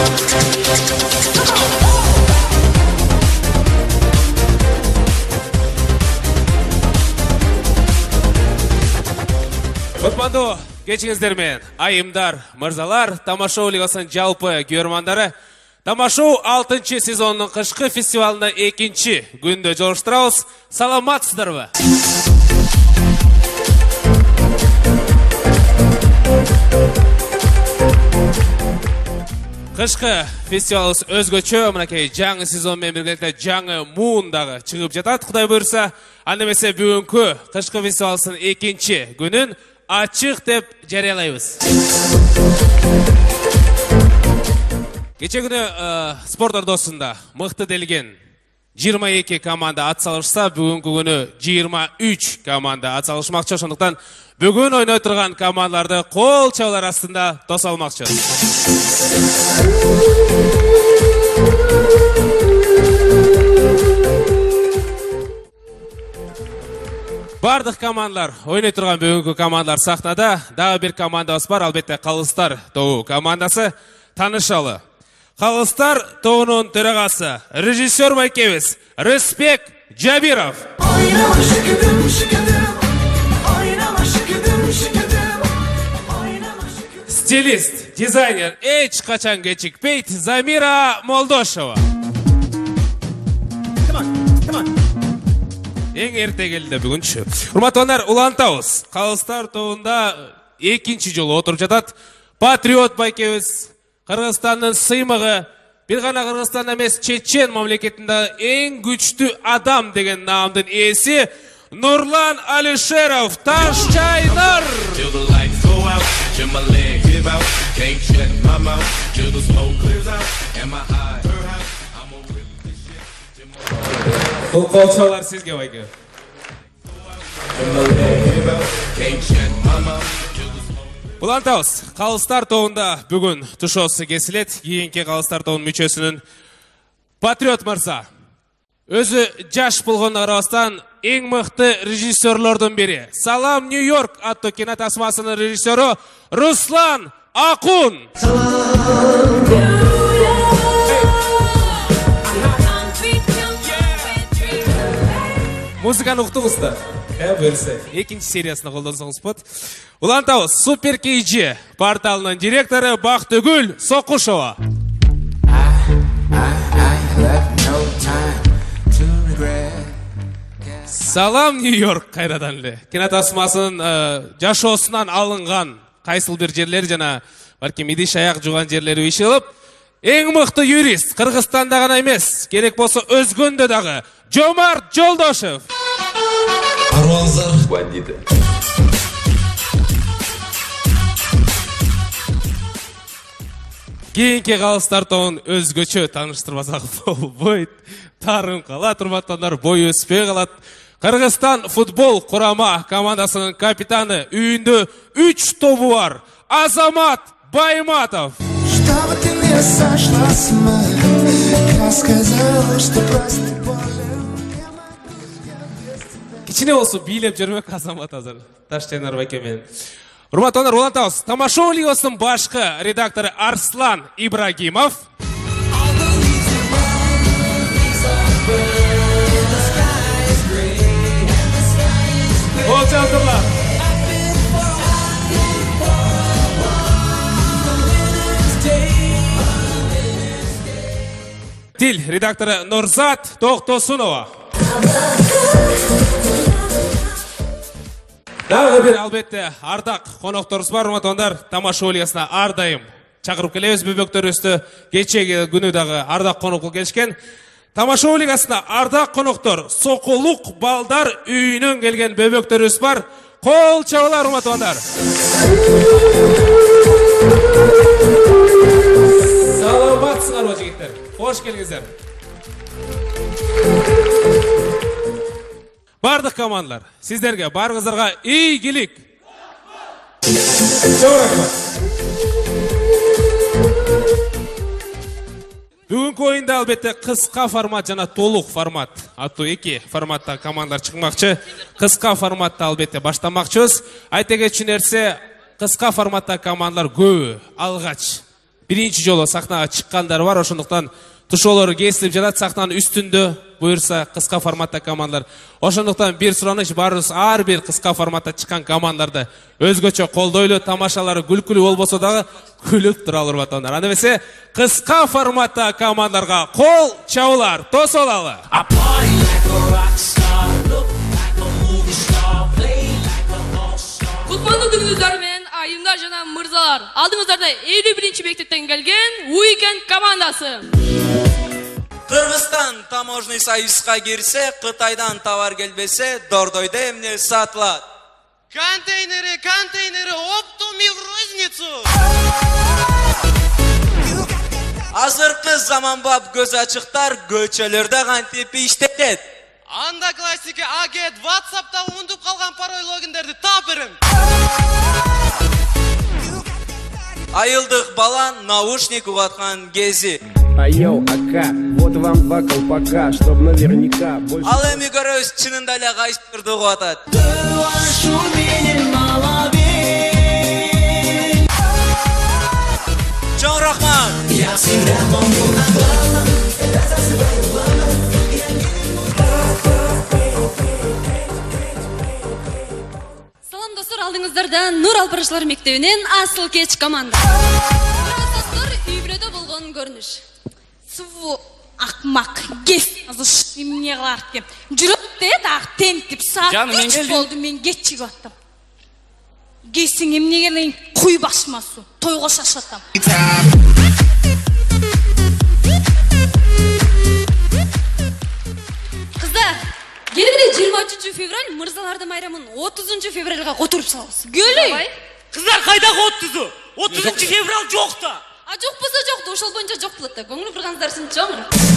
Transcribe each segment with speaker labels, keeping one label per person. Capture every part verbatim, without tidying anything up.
Speaker 1: Кутманду кечиңиздермен, айымдар, мырзалар, Тамашоу лигасынын жалпы көрөрмандары. Тамашоу алтынчы сезонунун кышкы фестивалында экинчи күндө жолуштурабыз. Саламатсыздарбы? Кышкы фестивалыбыз өзгөчө, мынакей жаңы сезон менен биргеликте жаңы муундагы чыгып жатат, Кудай буйрса. Анда эмесе бүгүнкү кышкы фестивалыбыздын экинчи күнүн ачык деп жарыялайбыз. Кече күнү спорт ордосунда мыкты делген жыйырма эки команда ат салышса, бүгүнкү күнү жыйырма үч команда ат салышмакчы. Ошондуктан бүгүн ойной турган командаларды кол чабуулар астында тосалмакчы. Бардык командалар, ойной турган бүгүнкү командалар сахнада. Дагы бир командабыз бар, албетте Калыстар тобу командасы. Таанышалы. Калыстар тобунун төрагасы, режиссер байкебиз Рыспек Жабиров. Стилист, дизайнер, эч качан кечикпейт Замира Молдошева. Эң эрте келди бүгүнчү. Урматтуулар, улантабыз. Калыстар тобунда экинчи жолу отуруп жатат Патриот байкебиз, Кыргызстандын сыймыгы, бир гана Кыргызстан эмес, Чечен мамлекетинде эң күчтүү адам деген наамдын ээси Нурлан Алишеров, Ташчайнар. Бул колчолор сизге байке. Улантабыз. Калыстар тобунда бүгүн тушоосу кесилет. Кийинки Калыстар тобунун мүчөсүнүн Патриот мырза. Өзү жаш болгонуна карабастан эң мыкты режиссерлордун бири. Салам Нью-Йорк аттуу кинотасмасынын режиссеру Руслан Акун. Музыканы уктуңуздар. Э, берсе. Экинчи сериясына колдонсоңуз болот. Улантабыз. Супер Кейджи порталынын директору Бактыгүл Сокушова. Салам Нью-Йорк кайрадан эле. Кинотасмасынын жашоосунан алынган кайсыл бир жерлери жана балким идиш аяк жууган жерлери ишилип, эң мыкты юрист, Кыргызстанда гана эмес, керек болсо өзгөндө дагы Жомарт Жолдошев.
Speaker 2: Арванзар бандиты.
Speaker 1: Кийинки Калыстар тобун өзгөчө тааныштырбасак болбойт. Тарын калат, урматтуулар, бой өспөй калат. Кыргызстан футбол курама командасынын капитаны, үйүндө үч тобу бар. Азамат Байматов.
Speaker 3: Чтобы ты не сошла с ума, я сказала, что просто болен.
Speaker 1: Кичине болсо бийлеп жүрмөк Азамат азыр. Ташчайнар байке менен. Урматтуулар, улантабыз. Тамашоу лигасынын башкы редактору Арслан Ибрагимов. Олжалдырлар. Тил редактору Нурзат Токтосунова. Дагы бир албетте ардак конокторубуз бар, урматтуулар. Тамашоу лигасына ар дайым чакырып келебиз. Бөбөктөрүбүздү кечеги күнү дагы ардак конок кылып келишкен. Тамашоу лигасына ардак коноктор Сокулук балдар үйүнөн келген бөбөктөрүбүз бар. Кол чабуулар, урматтуулар. Саламатсыңарбы жигиттер? Кош келиңиздер. Бардык командалар, сиздерге барыңыздарга ийгилик. Бүгүнкү оюнда албетте кыска формат жана толук формат аттуу эки форматта командалар чыкмакчы. Кыска форматта албетте баштамакчыбыз. Айта кетчү нерсе, кыска форматта командалар көбү алгач биринчи жолу сахнага чыккандар бар, ошондуктан тушоолору кесилип жатат сахнанын үстүндө. Буюрса кыска форматта командалар. Ошондуктан бир сураныш, баарыбыз ар бир кыска форматта чыккан командаларды өзгөчө колдойлу, тамашалары күлкүлүү болбосо дагы күлүп туралы урматтуулар. Анда эмесе кыска форматта командаларга кол чабуулар тосолалы.
Speaker 4: Кутмандуу күнүңүздөр менен айымдар жана мырзалар. Алдыңыздарда элүү биринчи мектептен келген Уикенд командасы.
Speaker 5: Кыргызстан таможный союзга кирсе, Кытайдан товар келбесе, Дордойдо эмне сатылат?
Speaker 6: Контейнеры, контейнеры, оптом и в розницу.
Speaker 5: Азыркы заманбап көз ачыктар көчөлөрдө кантип иштетет?
Speaker 6: Анда классика аге WhatsApp'та унутуп калган пароль логиндерди таперим.
Speaker 5: Айылдык бала наушник угаткан кези.
Speaker 7: Айоу, ака, вот вам два колпака, чтоб наверняка больше...
Speaker 5: Ал эми көрөбүз чынында эле кайсыбирди угатат. Чоң рахмат.
Speaker 4: Салам достор, алдыңыздарда Нур Алпарышлар мектебинен Асыл Кеч команда. Достор, үйбүрөдө болгон көрүнүш. Суу акмак, кес азыш эмне кылар деп. Жүрөктө так тентип саат үч болду, мен кетчип аттым. Кесиң эмне келейин, куй башмасу, тойго шашып атам. Кыздар, келгиле жыйырма үчүнчү февраль мырзалардын майрамын отузунчу февралга которуп салабыз. Көлөй.
Speaker 6: Кыздар кайдагы отузу? отузунчу февраль жок да.
Speaker 4: А жок болсо жок, ошол боюнча жок болот да. Көңүл бургандарсың чоң.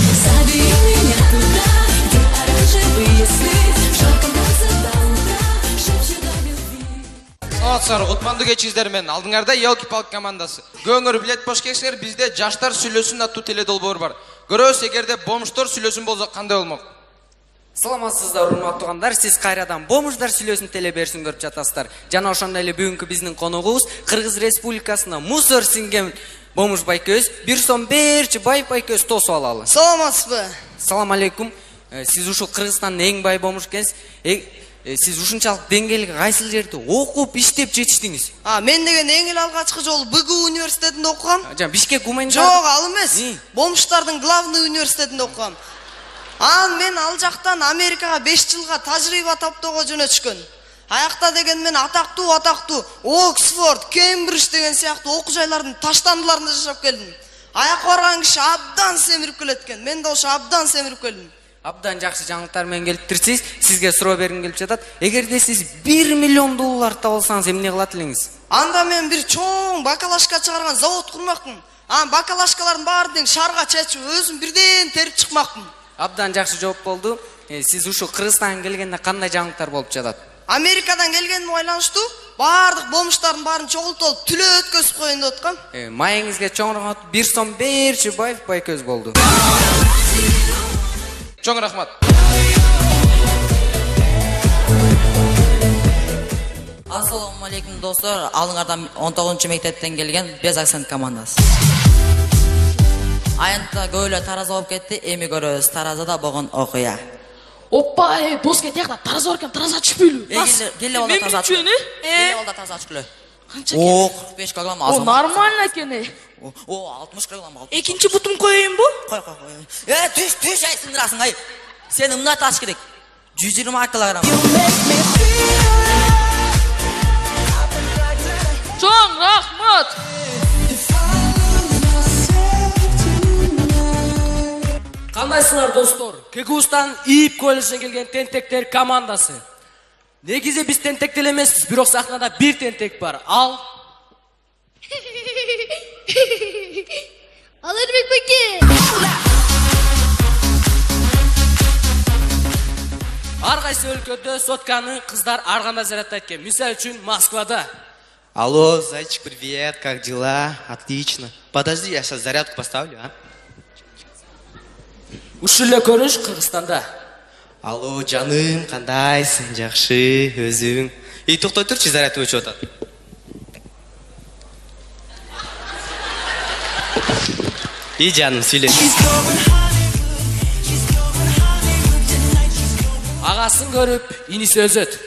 Speaker 8: Саламатсыздар, кутмандуу кечиңиздер менен алдыңарда Елки-палки командасы. Көңүр билет бош кесиңер, бизде жаштар сүйлөсүн аттуу теледолбоор бар. Көрөбүз, эгерде бомуштор сүйлөсүн болсо кандай болмок?
Speaker 9: Саламатсыздар, урматтуу угандар, сиз кайрадан бомуждар сүйлөсүн телеберсин көрүп жатасыздар. Жана ошондой эле бүгүнкү биздин коногубуз Кыргыз Республикасына мусор сиңген бомуш байкөз, бир сом берчи бай байкөз тосуп алалы.
Speaker 6: Саламатсызбы?
Speaker 9: Салам алейкум. Сиз ушул Кыргызстандын эң бай бомуш экенсиз. Сиз ушунчалык деңгээлге кайсыл жерде окуп, иштеп жетиштиңиз?
Speaker 6: А, мен деген эң эле алгачкы жолу Б Г университетинде окугам.
Speaker 9: Жана Бишкек гуманитар.
Speaker 6: Жок, ал эмес. Бомуштардын главный университетинде окугам. Ан мен ал жактан Америкага беш жылга тажрыйба таптоого жөнөтүшкөн. Аякта деген мен атактуу атактуу Оксфорд, Кембридж деген сыяктуу окуу жайлардын таштандыларында жашап келдим. Аякка барган киши абдан семирип келет экен. Мен да ошо абдан семирип келдим.
Speaker 9: Абдан жакшы жаңылыктар менен келиптирсиз. Сизге суроо бергим келип жатат. Эгерде сиз бир миллион доллар табылсаңыз эмне кылат элеңиз?
Speaker 6: Анда мен бир чоң бакалашка чыгарган завод курмакмын. Анан бакалашкалардын баарын шарга чечип, өзүм бирден терип чыкмакмын.
Speaker 9: Абдан жакшы жооп болду. Сиз ушул Кыргызстанга келгенде кандай жаңылыктар болуп жатат?
Speaker 6: Америкадан келгениме байланыштуу баардык бомуштардын баарын чогултуп түлө өткөзүп коеюн деп аткам.
Speaker 9: Майыңызга чоң рахмат. бир сом берчи байф байкөз болду.
Speaker 8: Чоң рахмат.
Speaker 10: Ассаламу алейкум достор, алдыңардан он тогузунчу мектептен келген Без акцент командасы. Аянтта көйлө тараза болуп кетти, эми көрөбүз таразада болгон окуя.
Speaker 4: Опа, э, дос кетек да тараза баркен, тараза түшпөйлү.
Speaker 10: Келе болда тараза түшпөйлү. Келе болда тараза түшпөйлү.
Speaker 4: Канча
Speaker 10: О, кырк беш килограмм азыр.
Speaker 4: О, нормально экен.
Speaker 10: О, алтымыш килограмм алды.
Speaker 4: Экинчи бутум коеюнбу?
Speaker 10: Кой, кой, кой. Э, түш, түш, ай сындырасың, ай. Сени мына таш керек. жүз жыйырма килограмм.
Speaker 4: Чоң рахмат.
Speaker 11: Кандайсыңар достор? Кегустан ийип коллежден келген тентектер командасы. Негизи биз тентектел эмеспиз, бирок сахнада бир тентек бар. Ал
Speaker 4: Ал Эрбек Беке.
Speaker 11: ар кайсы өлкөдө сотканы кыздар ар кандай зарядтайт экен. Мисалы үчүн Москвада.
Speaker 12: Алло, зайчик, привет, как дела? Отлично. Подожди, я сейчас зарядку поставлю, а?
Speaker 11: Ушул эле көрүнүш Кыргызстанда.
Speaker 12: Алло, жаным, кандайсың? Жакшы, өзүң. И токтой турчу, заряд өчүп атат. İyi canım söyle.
Speaker 11: Ağasın görüp, inisi özöt.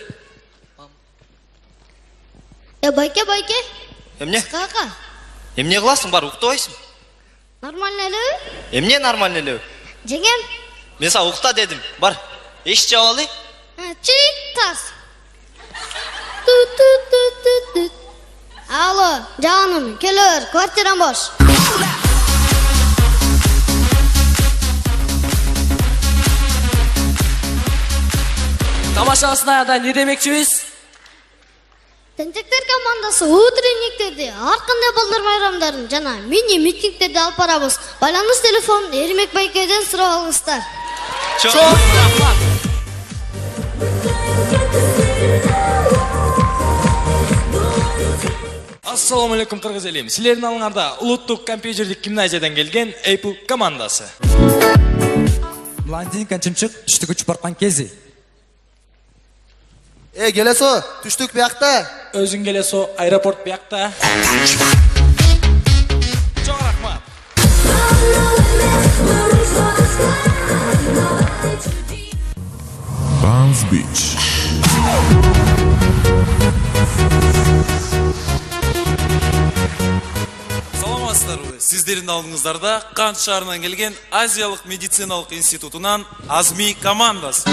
Speaker 13: Ya bayke bayke.
Speaker 12: Emne?
Speaker 13: Kaka.
Speaker 12: Emne kılasın var uqtayсың?
Speaker 13: Normal nelevi?
Speaker 12: Emne normal nelevi?
Speaker 13: Жеңем.
Speaker 12: Men sana uqta dedim. Бар. Еш жауап алайын.
Speaker 13: Чик тас. Tut tut tut tut tut. Alo, canım, kelir, kvartiram boş.
Speaker 11: Тамаша сынаяда не демекчибиз?
Speaker 13: Тентектер командасы утренниктерди, ар кандай балдар байрамдарын жана мини митингтерди алып барабыз. Байланыш телефонун Эрмек байкеден сурап алыңыздар.
Speaker 12: Çok
Speaker 11: rahmat.
Speaker 14: Assalamu alaikum Kırgız elem. Sizlerin alыңарда улуттук компьютердик гимназиядан келген Apple командасы.
Speaker 15: Блондинка чымчык түштүк учуп баркан кези.
Speaker 16: Ey geleso, түштүк биякта.
Speaker 14: Өзүң келесо, аэропорт биякта. Çok rahmat.
Speaker 17: Bounce Beach.
Speaker 18: Саламатсыздарбы? Сиздердин алдыңыздарда Кант шаарынан келген Азиялык медициналык институтунан Азми командасы.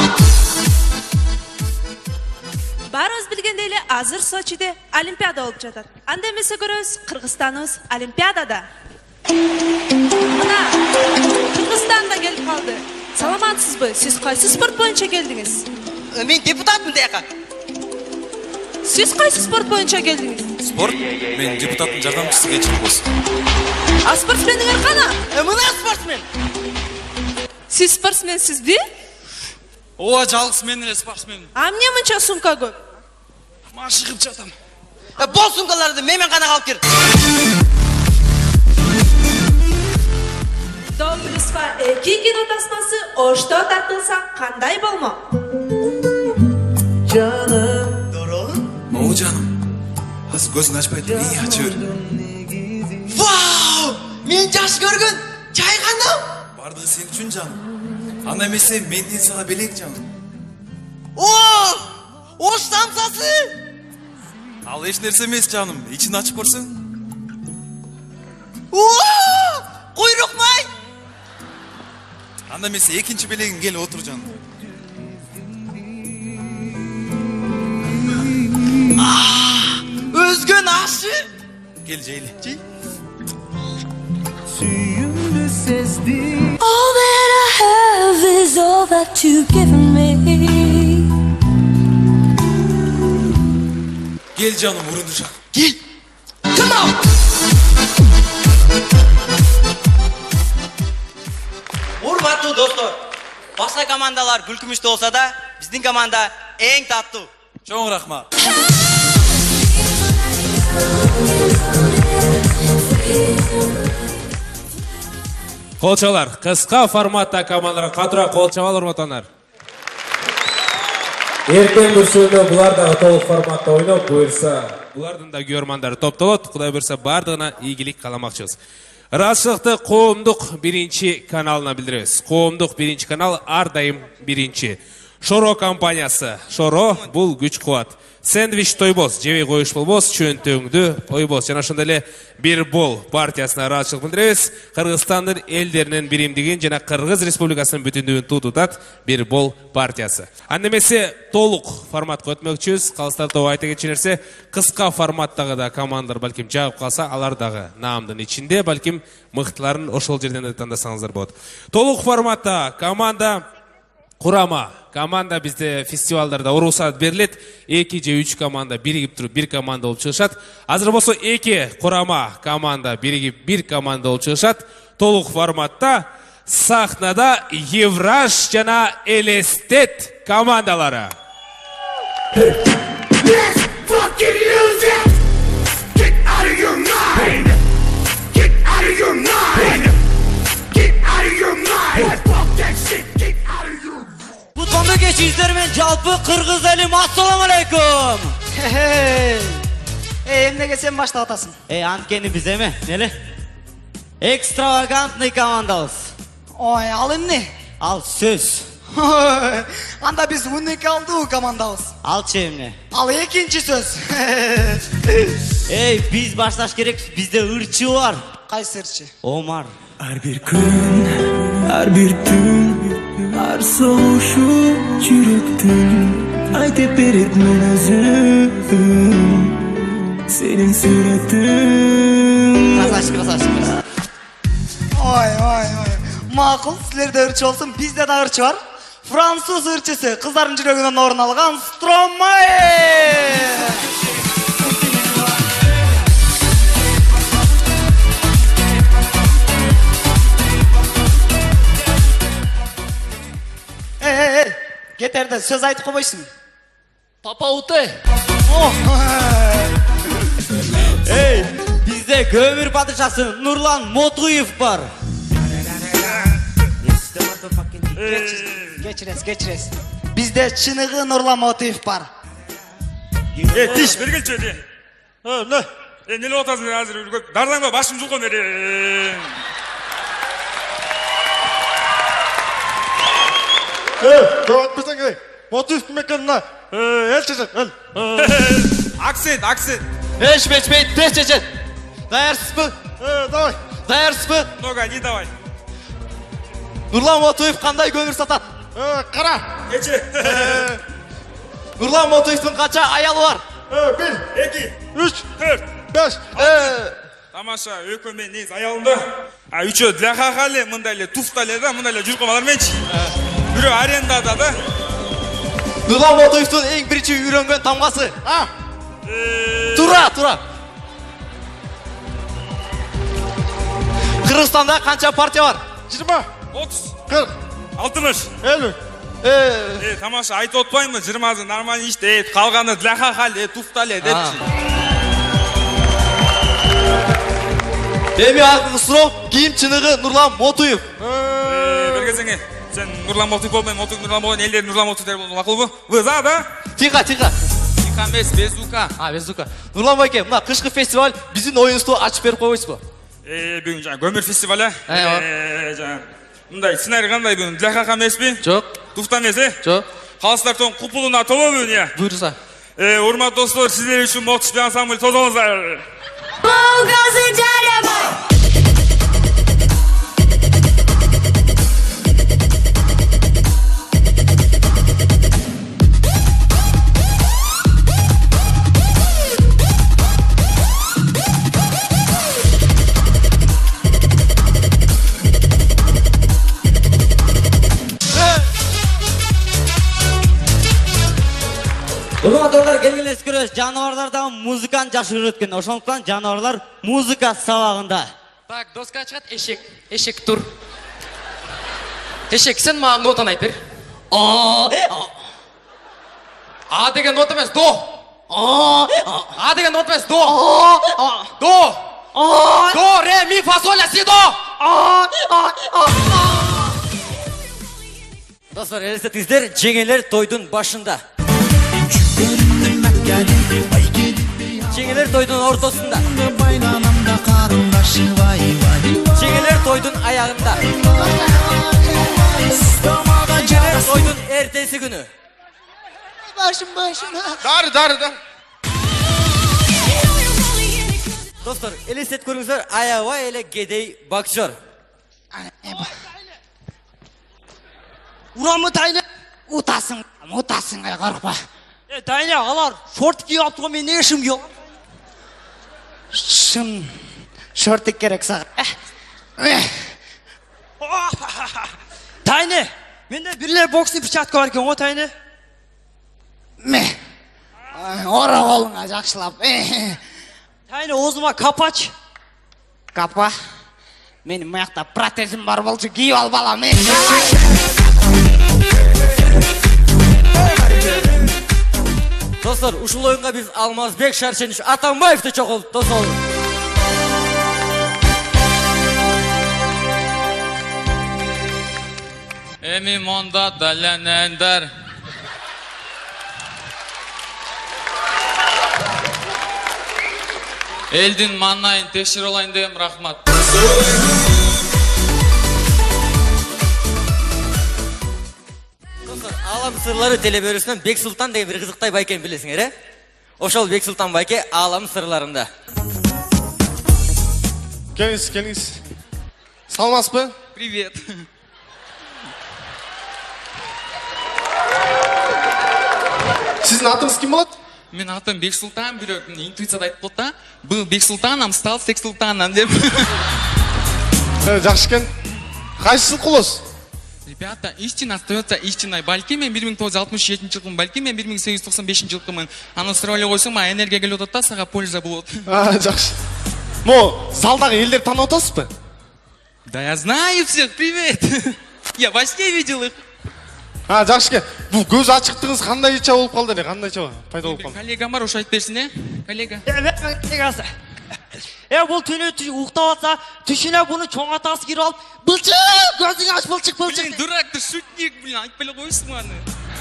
Speaker 19: Барыбыз билгендей эле азыр Сочиде Олимпиада болуп жатат. Анда эмесе көрөбүз, Кыргызстаныбыз Олимпиадада. Мына Кыргызстан да келип калды. Саламатсызбы? Сиз кайсы спорт боюнча келдиңиз?
Speaker 6: Мен депутатмын дияка.
Speaker 19: Сиз кайсы спорт боюнча келдиңиз?
Speaker 18: Спорт? Мен депутаттын жардамчысы кечирип болсун.
Speaker 19: А спортсмендиңер кана?
Speaker 6: Мына спортсмен.
Speaker 19: Сиз спортсменсизби?
Speaker 18: Ооба, жалгыз мен эле спортсменмин.
Speaker 19: А эмне мынча сумка көп?
Speaker 18: Машыгып жатам.
Speaker 6: Бол сумкаларды менен кана алып кел.
Speaker 19: До плюсқа эки кино тасмасы ошто тартылса кандай болмок?
Speaker 18: Жаным. О, жаным. Аз көзүн ачпайт, ий ачыр.
Speaker 6: Вау! Мен жаш көргөн чайгандым.
Speaker 18: Бардыгы сен үчүн, жаным. Анда эмесе менден сага белек, жаным.
Speaker 6: О! Ош самсасы!
Speaker 18: Ал эч нерсе эмес, жаным. Ичин ачып көрсөң.
Speaker 6: О! Куйрук май!
Speaker 18: Анда эмесе экинчи белегиң келип отур, жаным.
Speaker 6: Özgün aşı.
Speaker 18: Gel Ceyli.
Speaker 20: All that I have is all that you've given me.
Speaker 18: Gel canım, vurulacak.
Speaker 6: Gel. Come on. Урматтуу достор, башка командалар күлкүмүштүү болсо да, биздин команда эң таттуу.
Speaker 18: Чоң рахмат.
Speaker 1: Колчалар, кыска форматта командалар катыраак кол чабалы урматтанар.
Speaker 21: Эртең бүрсөндө булар дагы толук форматта ойноп, буюрса,
Speaker 1: булардын да көрмандары топтолот. Кудай буюрса бардыгына ийгилик кааламакчыбыз. Ырашыкты коомдук биринчи каналына билдиребиз. Коомдук биринчи канал ар дайым биринчи. Шоро компаниясы. Шоро бул күч кубат. Сэндвич тойбоз, жебей коюш болбоз, чөнтөңдү тойбоз. Жана ошондой эле бир бол партиясына ыраазычылык билдиребиз. Кыргызстандын элдеринин биримдигин жана Кыргыз Республикасынын бүтүндүгүн тутутат бир бол партиясы. Анда эмесе толук форматка өтмөкчүбүз. Калыстар тобу айта кетчү нерсе, кыска форматтагы да командалар балким жагып калса, алар дагы наамдын ичинде, балким мыктыларын ошол жерден да тандасаңыздар болот. Толук форматта команда курама. Команда бизде фестивалдарда уруксат берилет. эки же үч команда биригип туруп бир команда болуп чыгышат. Азыр болсо эки курама команда биригип бир команда болуп чыгышат. Толук форматта сахнада Евраш жана Элестет командалары.
Speaker 6: Кутманды кечиңиздер мен жалпы кыргыз элим, ассаламу алейкум. Эй, эмнеге сен баштап атасың?
Speaker 22: Эй, анткени биз эме, неле?
Speaker 17: Экстравагантный командабыз.
Speaker 6: Ой, ал эмне?
Speaker 17: Ал сөз.
Speaker 6: Анда биз уникалдуу командабыз.
Speaker 17: Алчы эмне?
Speaker 6: Ал экинчи сөз.
Speaker 17: Эй, биз башташ керек, бизде ырчы бар.
Speaker 6: Кайсы ырчы?
Speaker 17: Омар.
Speaker 3: Her bir gün, her bir gün, her soğuşu yürekten aytip beretmen özüm, senin suratın.
Speaker 17: Красавчик, красавчик.
Speaker 6: Ой, ой, ой. Макул, силерде ырчы болсун, бизде да ырчы бар. Француз ырчысы, кыздардын жүрөгүнөн орун алган Стромае. Эй, кетерде сөз айтып койбойсуң.
Speaker 11: Папа уте.
Speaker 17: Эй, бизде көмүр падышасы Нурлан Мотуев бар.
Speaker 6: Кечиресиз, кечиресиз. Бизде чыныгы Нурлан Мотуев бар.
Speaker 22: Э, тиш бергилчи эди. Э, не? Э, неле отасың азыр үлгөп. Дардаңба башым жулкон эди.
Speaker 16: Э, көтпесең ей. Мотуев ким экен мына? Э, эл чечет, эл.
Speaker 22: Аксент, аксент.
Speaker 12: Эй, шпейт, шпейт, тест чечет. Даярсызбы?
Speaker 16: Э, давай.
Speaker 12: Даярсызбы?
Speaker 22: Нога, не давай.
Speaker 12: Нурлан Мотуев кандай көмүр сатат?
Speaker 16: Э, кара.
Speaker 22: Кечи.
Speaker 12: Нурлан Мотуевдин канча аялы бар?
Speaker 16: Э, бир,
Speaker 22: эки,
Speaker 16: үч,
Speaker 22: төрт,
Speaker 16: беш.
Speaker 22: Э, тамаша, экөө мен негизи аялымда. А үчөө дляхаха эле, мындай эле туфта эле да, мындай эле жүрүп калар менчи. Бирөө арендада да.
Speaker 12: Нурлан Мотуевдин эң биринчи үйрөнгөн тамгасы.
Speaker 16: А?
Speaker 12: Тура, тура. Кыргызстанда канча партия бар?
Speaker 16: жыйырма,
Speaker 22: отуз,
Speaker 16: кырк,
Speaker 22: алтымыш,
Speaker 16: элүү.
Speaker 22: Э, э, тамаша айтып отпаймынбы, жыйырмасы нормально иште, калганы дляхаха эле, туфта эле депчи.
Speaker 12: Эми акыркы суроо, ким чыныгы Нурлан Мотуев?
Speaker 22: Э, бергесеңе. Сен Нурлан Мотуев болмай, Мотуев Нурлан болгон элдер Нурлан Мотуевдер болду, макулбу? Вы за, да?
Speaker 12: Тихо, тихо.
Speaker 22: Тихо эмес, без звука.
Speaker 12: А, без звука. Нурлан байке, мына кышкы фестиваль биздин оюнубузду ачып берип койбойсузбу?
Speaker 22: Э, бүгүн жана көмүр фестивалы.
Speaker 12: Э,
Speaker 22: Э, жана мындай сценарий кандай бүгүн? Дляхаха эмеспи?
Speaker 12: Жок.
Speaker 22: Туфта эмес, э?
Speaker 12: Жок.
Speaker 22: Калыстар тоң купулуна толо бүгүн, я.
Speaker 12: Буйрса.
Speaker 22: Э, урматтуу достор, сиздер үчүн Мотуев ансамбль тозоңуздар.
Speaker 17: Урматтуулар, келгилес көрөс, жаныбарлардан музыканы жакшы үйрөткөн. Ошондуктан жаныбарлар музыка сабагында.
Speaker 11: Так, доска чыгат, эшек. Эшек тур. Эшек, сен мага нотаны айт бер. А. А деген нота эмес, до. А. А деген нота эмес, до. До. До, ре, ми, фа, соль, ля, си, до.
Speaker 17: Достор, элестетиңиздер, жеңелер тойдун башында. Жеңелер тойдун ортосунда. Жеңелер тойдун аягында. Жеңелер тойдун эртеси күнү.
Speaker 6: Башым, башым.
Speaker 16: Дары, дары, дары.
Speaker 17: Достор, элестет көрүңүздөр, аябай эле кедей боксер.
Speaker 6: Урамы тайны, утасың, утасың, ай коркпа. Э, тайны, алар шорт кийип аптыгы, мен эмне шым кийип? Шым шортик керек сага. Тайны, менде бирлер боксный перчатка бар экен го, Тайны. Ме. Ора колуңа жакшылап. Тайны, оозума капач. Капа. Менин маякта протезим бар болчу, кийип ал балам.
Speaker 17: Достор, ушул оюнга биз Алмазбек Шаршенович Атамбаевди чогултуп тосолу.
Speaker 23: Эми монда даленендер. Элдин маңнайын текшере алайын дегем, рахмат.
Speaker 10: Алам сырлары телебөрүсүнөн Бек Султан деген бир кызыктай байкени билесиңер, э? Ошол Бек Султан байке Алам сырларында.
Speaker 16: Келиңиз, келиңиз. Саламатсызбы?
Speaker 23: Привет.
Speaker 16: Сиздин атыңыз ким болот?
Speaker 23: Мен атым Бек Султан, бирок интуицияда айтып болду да. Был Бек Султаном, стал Сек Султаном деп.
Speaker 16: Жакшы экен. Кайсы жыл кулосуз?
Speaker 23: Ребята, истина остается истиной. Балки мен бир миң тогуз жүз алтымыш жетинчи жылкымын, балки мен бир миң сегиз жүз токсон бешинчи жылкымын. Аны сурап эле койсоң, мага энергия келип атат да, сага польза болот.
Speaker 16: А, жакшы. Мо, залдагы элдер таанып атасызбы?
Speaker 23: Да я знаю всех, привет. Я во сне видел их.
Speaker 16: А, жакшы экен. Бул көз ачыктыгыңыз кандайча болуп калды эле? Кандайча пайда болуп калды?
Speaker 23: Коллегам бар, ошо айтып берсин, э? Коллега.
Speaker 17: Коллегасы. Э, бул түнү уктап атса, түшүнө буну чоң атасы кирип алып, былчык, көзүңү ач, былчык, былчык.
Speaker 23: Блин, дурак, ты шутник, блин, айтпай эле койсуң аны.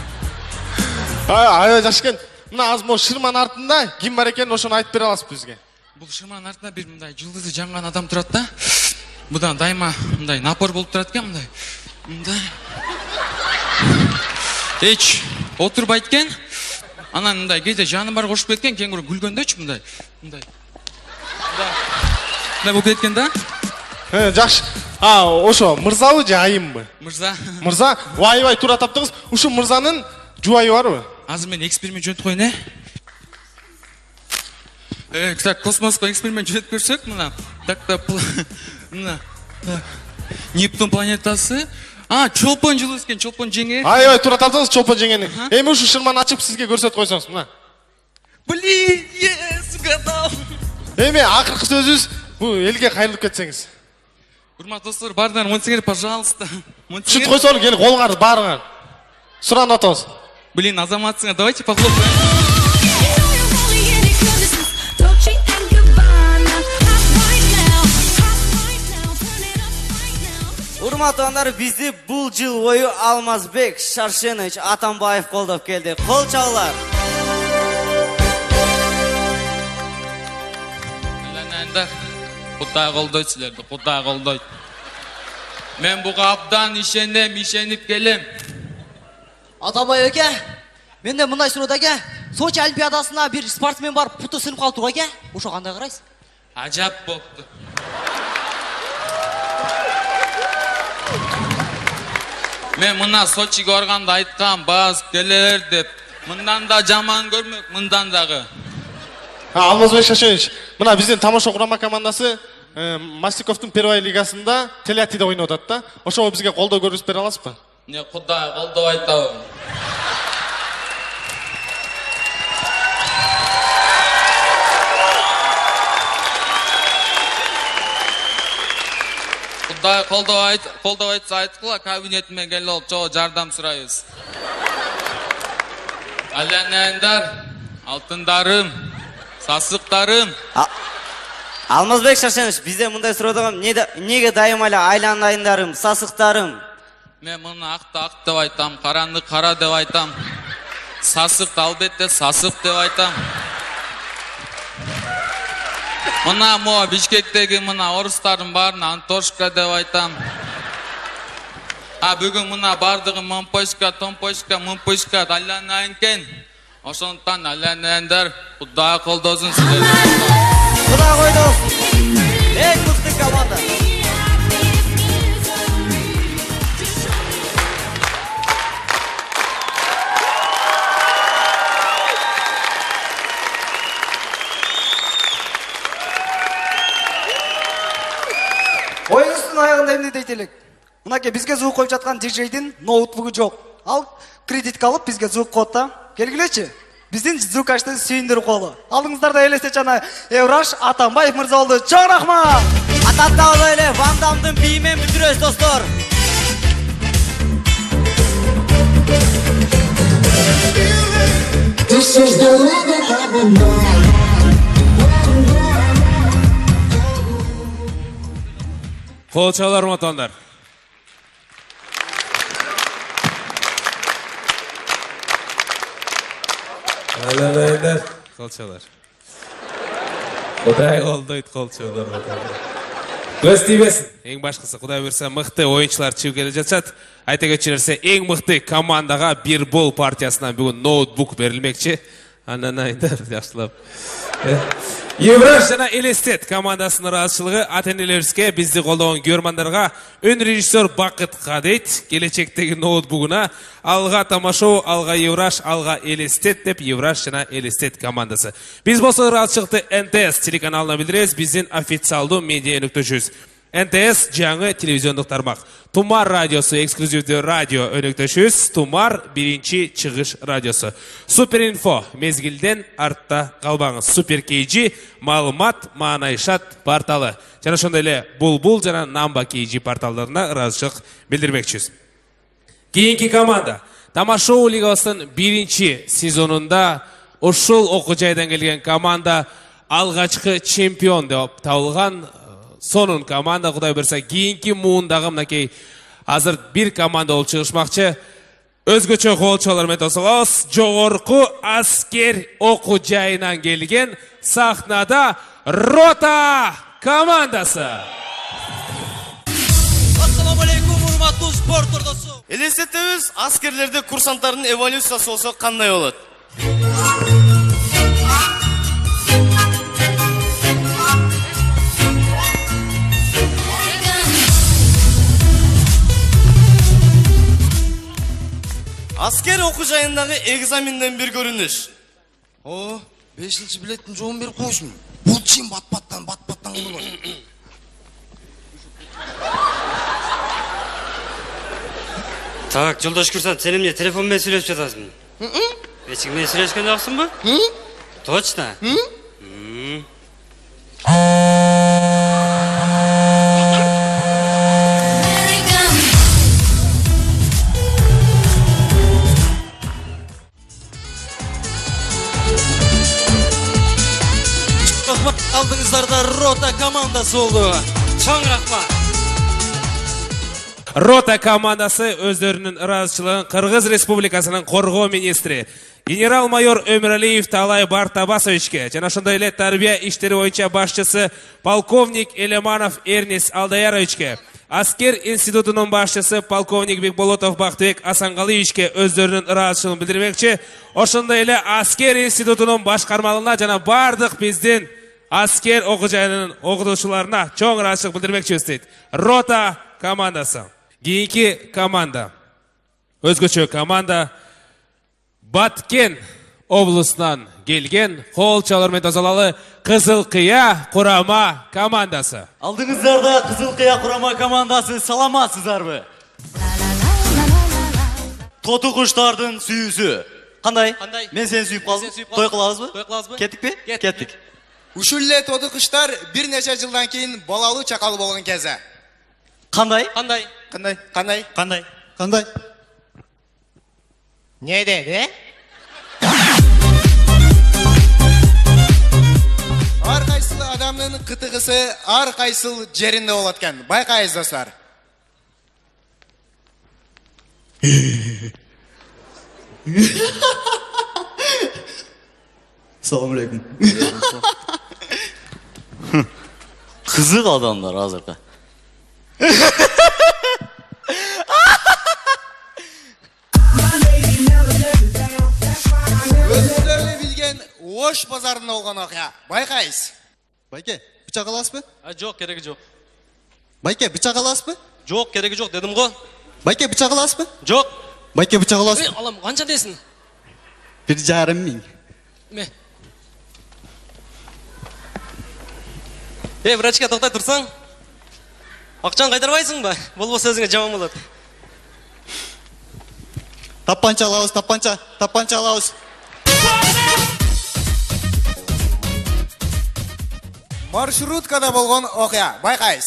Speaker 16: Ай, ай, жакшы экен. Мына азыр могу шырманын артында ким бар экенин ошону айтып бере аласызбы бизге?
Speaker 23: Бул шырманын артында бир мындай жылдызы жанган адам турат да. Будан дайыма мындай напор болуп турат экен, мындай. Мындай. Эч отурбайт экен. Анан мындай кээде жаны бар кошуп кеткен, кеңгүрө күлгөндөчү мындай. Мындай. Мындай болуп кеткен да?
Speaker 16: Э, жакшы. А, ошо мырзабы же айымбы?
Speaker 23: Мырза.
Speaker 16: Мырза, вай-вай тура таптыңыз. Ушу мырзанын жубайы барбы?
Speaker 23: Азыр мен эксперимент жөнөтүп коеюн, э? Э, кстати, космоско эксперимент жөнөтүп көрсөк, мына. Так да, мына. Нептун планетасы. А, чолпон жылы экен, чолпон жеңе.
Speaker 16: Ай, ай, тура таптыңыз чолпон жеңени. Эми ушу шырманы ачып сизге көрсөтүп койсоңуз, мына.
Speaker 23: Блин, yes, гадал.
Speaker 16: Эми акыркы сөзүбүз бул элге кайрылып кетсеңиз.
Speaker 23: Урматтуу достор, баарыңар монсеңер, пожалуйста.
Speaker 16: Шут койсоңуз, кел колуңарды баарыңар. Суранып атабыз.
Speaker 23: Блин, азаматсыңар, давайте похлопаем.
Speaker 17: Урматтуугандар, бизди бул жыл бою Алмазбек Шаршенович Атамбаев колдоп келди. Кол чалуулар.
Speaker 23: Ленендер, Кудай колдойт силерди, Кудай колдойт. Мен буга абдан ишенем, ишенип келем.
Speaker 10: Атамбай эке, менде мындай суроо да эке. Сочи олимпиадасына бир спортсмен бар, путу сынып калды го эке. Ошо кандай карайсыз?
Speaker 23: Ажап болду. Мен мына Сочиге барганда айткам, басып келер деп. Мындан да жаман көрмөк, мындан дагы.
Speaker 16: Алмазбек Шаршенович, мына биздин тамаша курама командасы Мастиковдун первая лигасында Телятиде ойноп атат да. Ошого бизге колдоо көрсөтүп бере аласызбы?
Speaker 23: Не, Кудай колдоп айтабы. Кудай колдоп айт, колдоп айтса айткыла, кабинетиме келип алып, чоо жардам сурайбыз. Аленендер, алтындарым, сасыктарым.
Speaker 17: Алмазбек Шаршенович, бизде мындай суроодон неге дайыма эле айланайындарым, сасыктарым?
Speaker 23: Мен муну акты ак деп айтам, караны кара деп айтам. Сасыкты албетте сасык деп айтам. Мына мо Бишкектеги мына орустардын баарын Антошка деп айтам. А бүгүн мына бардыгы Момпочка, Томпочка, Мумпочка айланайын экен. Ошондуктан айланайындар, Кудай колдосун силерди.
Speaker 17: Кудай койдосун. Эң мыкты команда.
Speaker 2: Оюңуздун аягында эмне дейт элек? Мынакей бизге звук коюп жаткан диджейдин ноутбугу жок. Ал кредитке алып бизге звук коет да. Келгилечи. Биздин звукачты сүйүндүрүп колу. Алдыңыздарда элестет жана Евраш Атамбаев мырза болду. Чоң рахмат.
Speaker 17: Ататтабыз эле Ван Дамдын бийимен бүтүрөбүз достор.
Speaker 3: This is the rhythm of the night.
Speaker 1: Кол чалуулар, урматтуугандар. Аленендер, кол чалуулар. Құдай қолдайды қолчалар. Көз тибесін. Ең башқысы, құдай берсе, мықты ойыншылар чип келе жатышат. Айта кетчилерсе, ең мықты командаға бір бол партиясынан бүгін ноутбук берілмекші. Анан айдар, жақшылап. Евраш жана Элестет командасының разышылығы ата-энелерибизге бизди колдогон көрмандарға өн режиссер Бакыт Кадет келечектеги ноутбугуна алга тамашоо, алга Евраш, алга Элестет деп Евраш жана Элестет командасы. Биз болсо разышыкты эн тэ эс телеканалына билдиребиз, биздин официалдуу медиа өнөктөшүбүз. эн тэ эс жаңы телевизиондук тармак. Тумар радиосу эксклюзивдүү радио өнөктөшүбүз. Тумар биринчи чыгыш радиосу. Суперинфо мезгилден артта калбаңыз. Супер кейжи маалымат маанайшат порталы. Жана ошондой эле Булбул жана Намба кейжи порталдарына ыраазычылык билдирмекчибиз. Кийинки команда Тамашоо лигасынын биринчи сезонунда ушул окуу жайдан келген команда алгачкы чемпион деп табылган. Сонун команда, құдай берсе, кейінки муындагы мынакей азыр бир команда болуп чыгышмакчы. Өзгөчө колчолор менен тосолобуз. Жогорку аскер окуу жайынан келген сахнада Рота командасы.
Speaker 5: Ассаламу алейкум, урматтуу спорт ордосу. Элестетебиз, аскерлерде курсанттардын эволюциясы болсо кандай болот? Asker okuu jayındagы экзаменден bir görünüş.
Speaker 7: O, beşinci biletin жоғын бер қойшым. Бұл чим бат-баттан, бат-баттан қылып бар.
Speaker 9: Так, жолдаш курсант, сен эмне телефон менен сүйлөшүп жатасың? Эч ким менен сүйлөшкөн жоксуңбу? Точно?
Speaker 5: Алдыңыздарда Рота командасы болду. Чоң рахмат.
Speaker 1: Рота командасы өздөрүнүн ыраазычылыгын Кыргыз Республикасынын коргоо министри генерал-майор Өмүралиев Талай Бартабасовичке жана ошондой эле тарбия иштери боюнча башчысы полковник Элеманов Эрнис Алдаяровичке, Аскер институтунун башчысы полковник Бекболотов Бактыбек Асангалиевичке өздөрүнүн ыраазычылыгын билдирмекчи. Ошондой эле Аскер институтунун башкармалыгына жана бардык биздин Аскер окуу жайынын окутуучуларына чоң ыраазычылык билдирмекчибиз дейт. Рота командасы. Кийинки команда. Өзгөчө команда Баткен облусунан келген кол чалар менен тазалалы Кызыл Кыя курама командасы.
Speaker 5: Алдыңыздарда Кызыл Кыя курама командасы, саламатсыздарбы? Тоту куштардын сүйүүсү. Кандай? Мен сени сүйүп калдым. Той кылабызбы? Той кылабызбы? Кеттикпи? Кеттик.
Speaker 7: Ушул эле тоду куштар бир нече жылдан кийин балалуу чакалы болгон кезде.
Speaker 5: Кандай?
Speaker 7: Кандай? Кандай? Кандай?
Speaker 5: Кандай?
Speaker 7: Кандай? Не деди? Ар кайсыл адамдын кытыгысы ар кайсыл жеринде болот экен. Байкайсыз достор.
Speaker 5: Assalamu alaikum. Kızık adamlar hazırda.
Speaker 7: Özlerle bilgen Oş pazarında olgan okya. Baykayız.
Speaker 5: Bayke, bıçak alas mı?
Speaker 9: Ha, yok, gerek yok.
Speaker 5: Bayke, bıçak alas mı?
Speaker 9: Yok, gerek yok dedim go.
Speaker 5: Bayke, bıçak alas mı?
Speaker 9: Yok.
Speaker 5: Bayke, bıçak alas mı?
Speaker 9: Ey, Allah'ım, kança desin?
Speaker 5: Bir jarım min.
Speaker 9: Me. Ey, vrachka to'xtay tursan. Aqchon qaytarmaysan ba? Bo'lmasa o'zingga javob bo'ladi.
Speaker 5: Tapancha alamiz, tapancha, tapancha alamiz.
Speaker 7: Marshrutkada bo'lgan okya. Baykayız.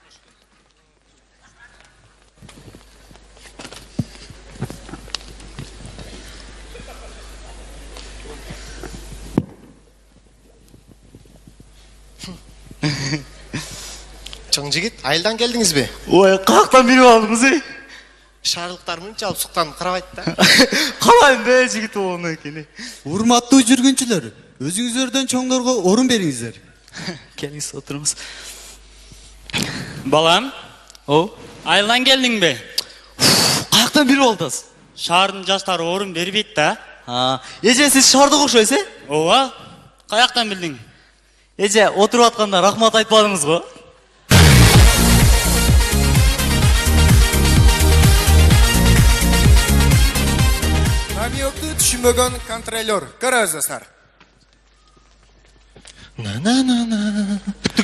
Speaker 7: Çoğun jigit, ayıldan geldiniz mi?
Speaker 5: Oy, kalktan biri aldınız ey?
Speaker 7: Şarlıklar mınca alıp sıktan kırabaydı da.
Speaker 5: Kalayın be jigit onu ekeni.
Speaker 24: Урматтуу жүргүнчүлөр, өзүңүздөрдөн чоңдорго орун бериңиздер.
Speaker 12: Келіңіз отырыңыз.
Speaker 9: Балам,
Speaker 12: О,
Speaker 9: айылдан келдің бе?
Speaker 12: қаяқтан бері болдыңыз?
Speaker 9: Шаардың жастары орын бербейді да.
Speaker 12: А, еже сіз шарды қоқшайсыз, е?
Speaker 9: Ова, қаяқтан білдің?
Speaker 12: Еже, отырып атқанда рахмат айтпадыңыз ғой?
Speaker 7: Намекті түсінбеген контролер. Көріңіз, достар.
Speaker 4: На-на-на-на.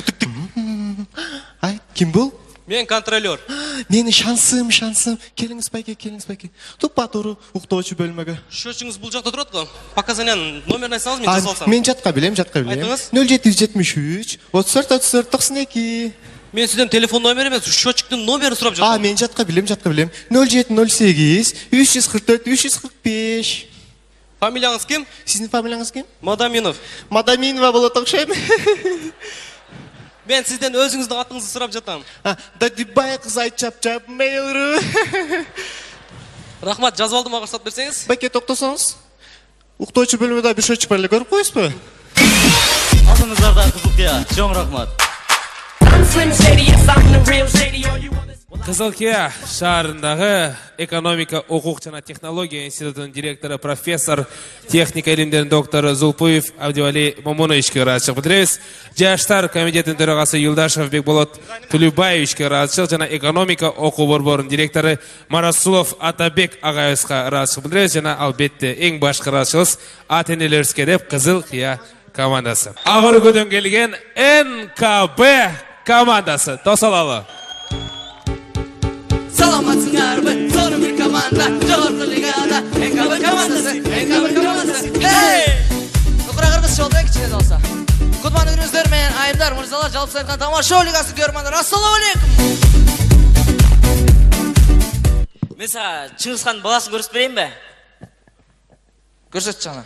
Speaker 4: Ай, кім бұл?
Speaker 12: Мен контролер.
Speaker 4: Мені шансым, шансым. Келіңіз байке, келіңіз байке. Тұппа тұру, ұқтаушы бөлмеге.
Speaker 12: Шөшіңіз бұл жақта тұрады ғой. Показанияның номерін айтсаңыз, мен
Speaker 4: А,
Speaker 12: жасалсам.
Speaker 4: мен жатқа білем, жатқа білем.
Speaker 12: Айтыңыз.
Speaker 4: нөл жеті жүз жетміш үш, отыз төрт отыз төрт тоқсан екі.
Speaker 12: Мен сізден телефон номер емес, счетчиктің номерін сұрап
Speaker 4: А,
Speaker 12: жатырмын.
Speaker 4: мен жатқа білем, жатқа білем. нөл жеті нөл сегіз, үш жүз қырық төрт, үш жүз қырық беш.
Speaker 12: Фамилияңыз кім?
Speaker 4: Сіздің фамилияңыз кім?
Speaker 12: Мадаминов.
Speaker 4: Мадаминова болады ұқшаймын.
Speaker 12: Мен сізден өзіңіздің атыңызды сұрап жатам.
Speaker 4: Дадибай қыз айт чап-чап мейлру.
Speaker 12: Рахмат, жазып алдым ағырсат берсеңіз.
Speaker 4: Байке, тоқтасаңыз. Ұқтаушы бөлмеде бір счетчик барлы көріп қойыз ба?
Speaker 12: Алтыңыздарда қызылқия, жоң рахмат.
Speaker 1: Қызылқия шаарындағы экономика, оқуқ жана технология институтының директоры профессор, техника илимдеринин доктору Зулпуев Абдивали Момуновичке ыраазычылык билдиребиз. Жаштар комитетинин төрагасы Юлдашев Бекболот Тулюбаевичке ыраазычылык жана экономика окуу борборунун директору Марасулов Атабек агайыбызга ыраазычылык билдиребиз жана албетте эң башкы ыраазычылыгыбыз ата энелерибизге деп Кызылкия командасы. Ак өлкөдөн келген эн ка бэ командасы. Тосалалы.
Speaker 6: Саламатсыңар бе, соны бір команда, жоғарғы лигада, эн ка бэ командасы, эн ка бэ командасы. Хей! Құра қырғыз жолда кішіне де олса. Құтман үріңіздер мен айымдар, мұрзалар, жалпы сайырған тамаша лигасы көрмандар. Ассалау алейкум!
Speaker 17: Мен саға Чыңғысханның баласын көрсетіп берейін бе?
Speaker 6: Көрсет жаңа.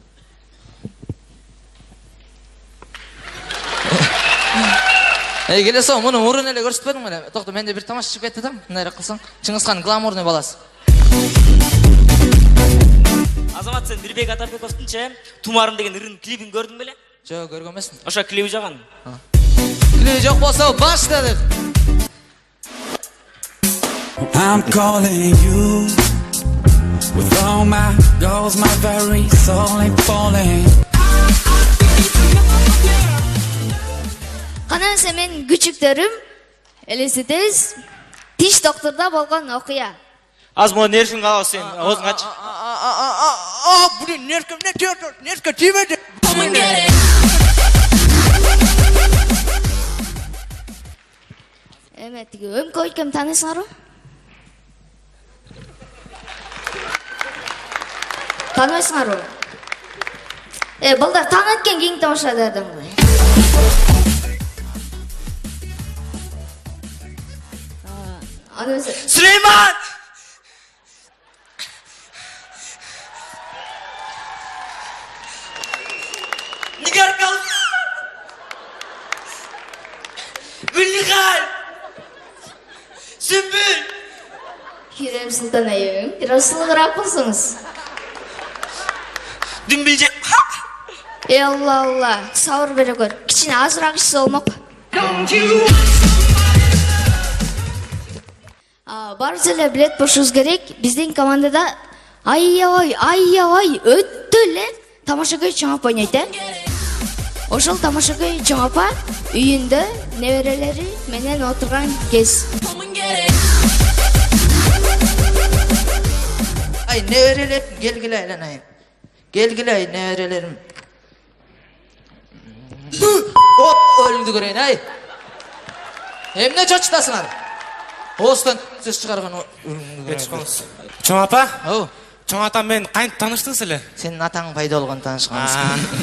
Speaker 6: Эй, келесі мұны ұрын әлі көрсетпедің мені. Тоқты, менде бір тамаша шығып кетті дам. Мынайрақ қылсаң, Чыңғысханның гламурный баласы.
Speaker 17: Азамат, сен Мирбек Атабековтың ше, Тумарым деген ырын клипін көрдің беле?
Speaker 6: Жоқ, көрген емеспін.
Speaker 17: Оша клипі жаған.
Speaker 6: Клипі жоқ болса, баштадық.
Speaker 3: I'm calling you with all my goals, my very soul ain't falling.
Speaker 8: Қанан семен күчіктөрүм элестетебиз тиш докторда болгон окуя.
Speaker 17: Аз мұны нерсің қалау сен, оғызың ач.
Speaker 6: А, блин, нерка, нерка тимеді.
Speaker 8: Эме тиги өңкө өйткем таанысыңарбы? Тааныбайсыңарбы? Э, балдар таң эткен кийин тамашададым.
Speaker 6: Сулейман! Нигар қалды! Гүлнигар! Сүмбүл!
Speaker 8: Хирем Султан айым, расылығырақ болсыңыз.
Speaker 6: Дүмбілжек!
Speaker 8: Э, Алла, Алла, сауыр бере көр. Кичине азырақ ішсі олмақ. Барысы эле билет болушубуз керек. Биздин командада аябай, аябай өтө эле тамашакөй чоң апа ойнойт, э. Ошол тамашакөй чоң апа үйүндө неберелери менен отурган кез.
Speaker 6: Ай, неберелерим, келгиле айланайын. Келгиле ай, неберелерим. Оп, өлүңдү көрейин, ай. Эмне чочтасыңар? Оостан сөз шығарған
Speaker 12: Чоң апа? Оу. Чоң ата мен қайын таныштыңыз әлі?
Speaker 6: Сенің атаң пайда болған танышқанымыз.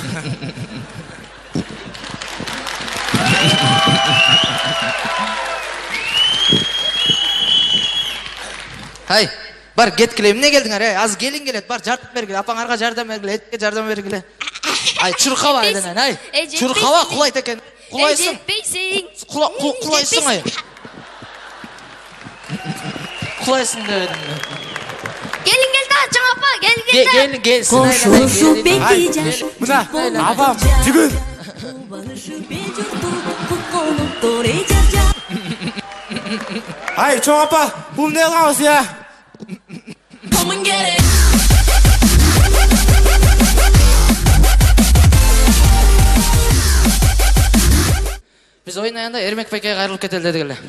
Speaker 6: Хай, бар кеткіле, емне келдіңер, аз келін келеді, бар жартып бергіле, апаңарға жардам бергіле, етке жардам бергіле. Ай, чұрқава әлден, ай, чұрқава құлайт екен, құлайсың. Құлайсың, ай. Құлайсың да өдім.
Speaker 8: Gelin gel daha çabuk apa, gelin gel daha.
Speaker 6: Gelin gelsin.
Speaker 8: Koşuşu
Speaker 6: bekleyin.
Speaker 8: bekleyeceğim.
Speaker 6: Buna, abam, tügün.
Speaker 5: Ай, чоң апа, бұл не қылғаныз, я?
Speaker 20: Come and get it.
Speaker 11: Biz oyun ayında Ermek Bekke'ye ayrılıp ketel dedik ele.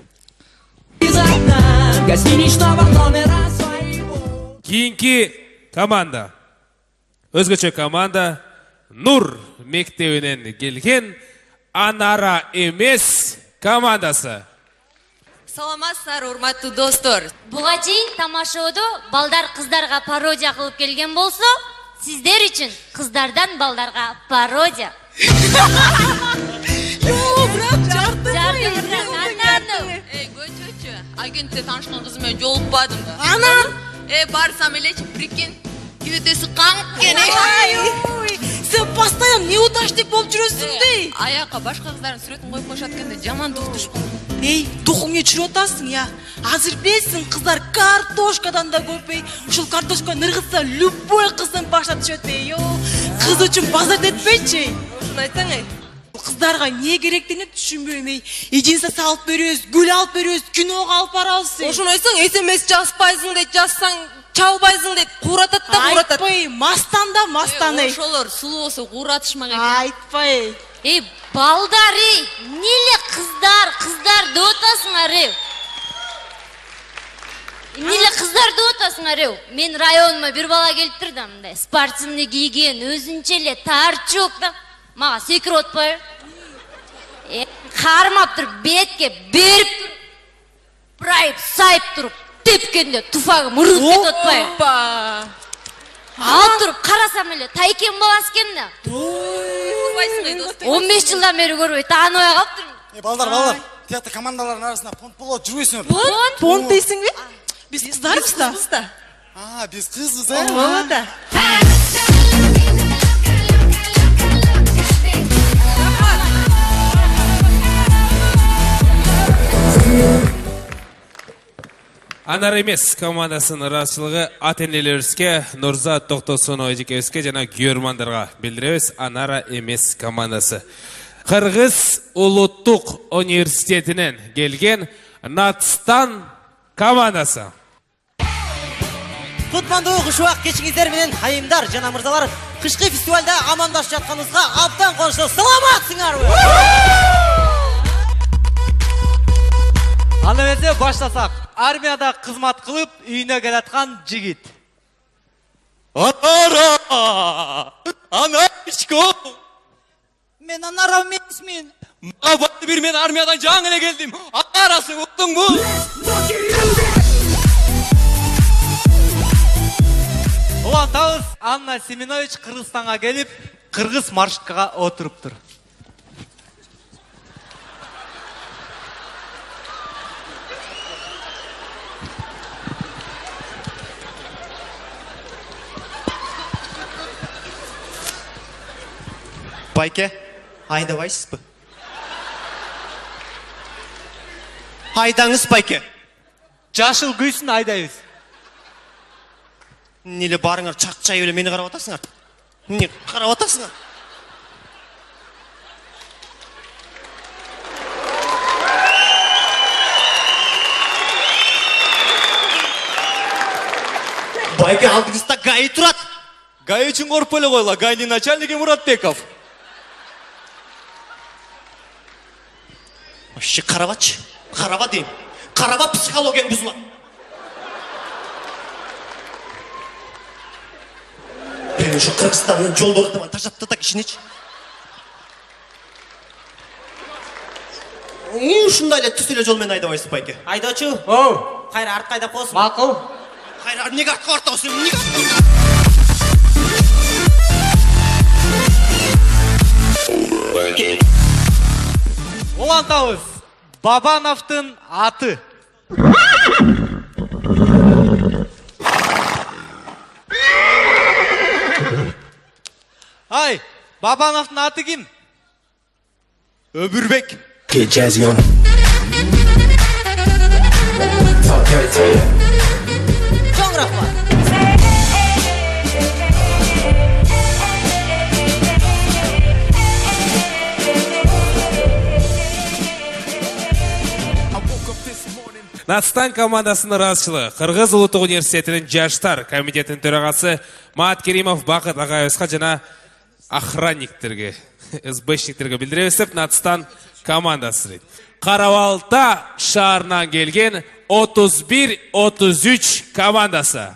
Speaker 1: Keyinki komanda. Özgöçe komanda Nur mektebinden gelген Anara Эмес komandасы.
Speaker 13: Саламатсыздар, урматтуу достор. Буга чейин тамашоодо балдар кыздарга пародия кылып келген болсо, сиздер үчүн кыздардан балдарга пародия.
Speaker 20: Yoo, bırak çarptın mı?
Speaker 13: Anladım.
Speaker 14: Ey göçöçü, agent'te tanışkan kızıma joluppadım da.
Speaker 20: Anam!
Speaker 14: E barsam eleç, prikin, küvetesi kanıp gene.
Speaker 20: Ay, oy. Sen pastayam ne utaştık bolup жүрөсүң dey?
Speaker 14: Аяққа башқа қыздардың суретін қойып қойшат кенде, жаман туқтыш қой.
Speaker 20: Ey, духуңе чүрүп атасың я. Азыр білесің қыздар картошкадан да көпей. Ушул картошка ныргытса любой кыздын башына түшөт ей. Кыз үчүн базар этпейчи.
Speaker 14: Ушуну айтсаң ей.
Speaker 20: Кыздарға не керектігini түшүнбөйм ей. Эженсе салып беребиз, гүл алып беребиз, киного алып барабыз.
Speaker 14: Ошону айтсаң, эсемес жазбайсың дейт, жазсаң чалбайсың дейт, кууратат да кууратат.
Speaker 20: Айтпай, мастан да мастан ей.
Speaker 14: Ошолор сулуу болсо кууратышмак экен.
Speaker 20: Айтпай.
Speaker 13: Ey balдар ey, nele kızlar, kızlar da otasыңар ey. Nele kızlar da otasыңар ey. Men rayonuma bir bala kelip turdu mындай, спортивный кийген, өзүнчө эле тарчук да. Мага секирип отпой. Э, кармап туруп, бетке берип туруп, прайып, сайып туруп, тепкенде туфагым ыргып кетип отпой.
Speaker 14: Опа!
Speaker 13: Алып туруп карасам эле тайкен баласы экен да.
Speaker 14: Курбайсың ей достор.
Speaker 13: он беш жылдан бери көрбөй тааныбай калыптырмын.
Speaker 7: Ey balдар, balдар. Тиякта командалардын арасында понт болот, жүрбөйсүңөр.
Speaker 20: Понт? Понт дейсиңби? Биз кыздарбыз да.
Speaker 7: А, биз кызбыз, э?
Speaker 20: Ооба да.
Speaker 1: Анар Эмес командасынын ырашчылыгы ата-энелерибизге, Нурзат Токтосунова эжекебизге жана күйөрмандарга билдиребиз. Анара Эмес командасы. Кыргыз улуттук университетинен келген Натстан командасы.
Speaker 10: Кутмандуу кушубак кечиңиздер менен айымдар жана мырзалар, кышкы фестивалда амандашып жатканыбызга абдан кубанычтуу. Саламатсыңарбы?
Speaker 15: Аны эмесе баштасак. Армияда кызмат кылып, үйүнө келаткан жигит.
Speaker 5: Анара! Анарышко!
Speaker 10: Мен Анара эмесмин.
Speaker 5: Мага барды бир, мен армиядан жаңы эле келдим. Анарасың, уктуңбу?
Speaker 15: Улантабыз, Анна Семенович Кыргызстанга келип, кыргыз маршруткага отуруптур.
Speaker 12: Байке, айдабайсызбы? Айдаңыз, байке.
Speaker 15: Жашыл күйсүн айдайбыз.
Speaker 12: Неле барыңар чак-чай эле мени карап атасыңар? Не карап атасыңар? Байке, алдыңызда ГАИ турат.
Speaker 5: ГАИ үчүн коркпой эле койгула, ГАИдин начальниги Муратбеков.
Speaker 12: Вообще карабачы, караба дейм. Караба психологияң бузулат. Мен ушу Кыргызстандын жолдордуман тажатты да кишинечи. Ушундай эле түз эле жол менен айдабайсыз, байке.
Speaker 10: Айдоочу. Оу, кайра артка айдап коесуң.
Speaker 15: Макул.
Speaker 12: Кайра эмнеге артка артабысың? Эмнеге?
Speaker 15: Улантабыз, Бабановдун аты. Ай, Бабановдун аты ким?
Speaker 5: Өбүрбек.
Speaker 18: Кечезион.
Speaker 10: Чоң рахмат.
Speaker 1: Нацстан командасының разышылы Қырғыз Ұлттық университетінің жаштар комитетінің төрағасы Маат Керимов Бақыт ағайысқа жана охранниктерге, СБшниктерге білдіресіп, Нацстан командасы. Қарабалта шаарынан келген отуз бир отуз үч командасы.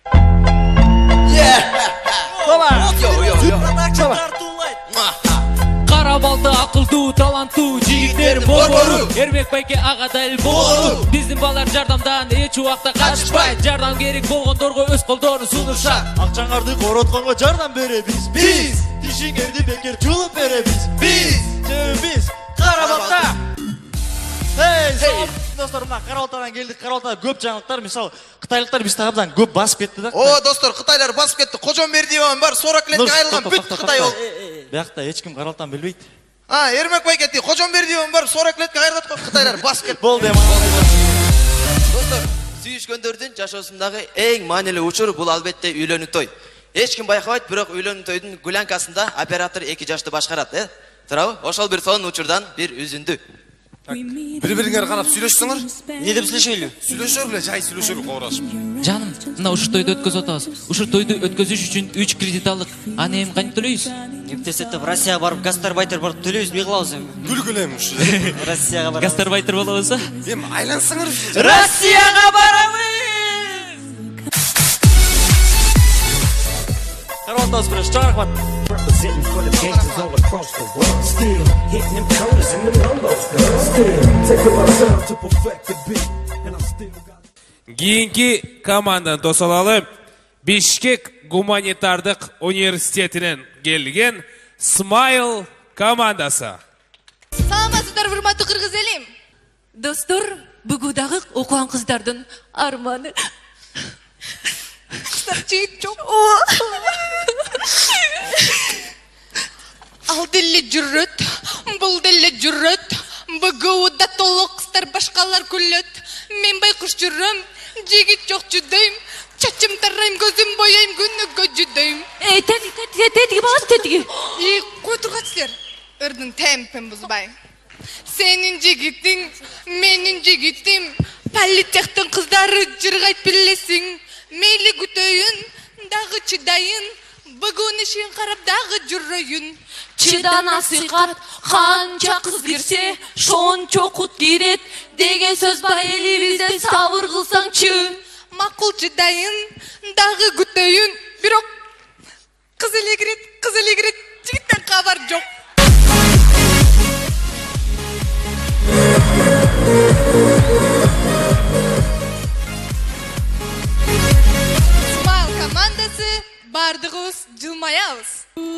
Speaker 11: Қарабалта ақылды, талантты жігіттер борбору. Ермек байке ағадай болу. Біздің балар жардамдан еш уақытта қашпайды. Жардам керек болғандарға өз қолдарын сунушат.
Speaker 19: Ақчаңарды қоротқанға жардам беребіз. Біз тишіңерді бекер жұлып беребіз. Біз біз Қарабалта. Ей, салам достар, мына Қарабалтадан келдік. Қарабалтада көп жаңалықтар, мысалы қытайлықтар біз тағымдан көп басып кетті да.
Speaker 12: О, достар, қытайлар басып кетті. Қожамбердиев бар, сорок леттен айырылған бүт Қытай ол.
Speaker 19: Бияқта ешкім Қарабалтаны білмейді.
Speaker 12: А, Ермек бай кетті. Қожамбердиев бар, сорок летке айырылған Қытайлар басып кетті.
Speaker 19: Болды,
Speaker 12: достар, сүйіскөндердің жашоосундағы ең маанилүү учур бул албетте үйлөнүү той. Ешкім байқабайт, бирок үйлөнүү тойдун гулянкасында оператор эки жашты башкарат, э? Турабы? Ошол бир сонун учурдан бир үзүндү.
Speaker 21: Бири-бириңер карап сүйлөшсөңөр?
Speaker 12: Не деп сүйлөшөйлү?
Speaker 21: Сүйлөшөрлү, жай сүйлөшөлү коорашып.
Speaker 11: Жаным, мына ушул тойду өткөзүп атабыз. Ушул тойду өткөзүш үчүн үч кредит алдык. Аны эми кантип төлөйбүз?
Speaker 17: Эмтесетип Россияга барып гастарбайтер барып төлөйбүз, эмне кылабыз эми?
Speaker 21: Күлгүлө эми ушу.
Speaker 17: Россияга барабыз.
Speaker 11: Гастарбайтер болобуз.
Speaker 21: Эми айлансаңар.
Speaker 17: Россияга барабыз!
Speaker 19: Қарабалтабыз бираш, чоң рахмат.
Speaker 3: Representing for the gangsters all across the world. Still hitting them corners and them lolos. Still taking my time to perfect the beat. And I'm still got...
Speaker 1: Кейінгі команданы тосалалы Бишкек гуманитардық университетінен келген Смайл командасы.
Speaker 14: Саламатсыздар, урматтуу кыргыз элим. Достор, бүгүдагы окуган кыздардын арманы. Кыздар жигит жок. Ал деле жүрөт, бул деле жүрөт. БГУда толук кыздар башкалар күлөт. Мен байкуш жүрөм, жигит жок жүдөйм. Чачым тарайм, көзүм бояйм, күнүгө жүдөйм. Эй, тети, тети, тети, баласы тети. И кой тургатсыздар. Ырдын темпин бузбай. Сенин жигитиң, менин жигитим. Политехтин кыздары жыргайт билесиң. Мейли күтөйүн, дагы чыдайын. Бүгүн ишин карап дагы жүрөйүн.
Speaker 22: Чыдана сыйкат, канча кыз кирсе, шончо кут кирет деген сөз бар элибизде, сабыр кылсаңчы.
Speaker 14: Макул чыдайын, дагы күтөйүн. Бирок кыз эле кирет, кыз эле кирет, жигиттен кабар жок. Смайл командасы бардыгыбыз жылмаябыз.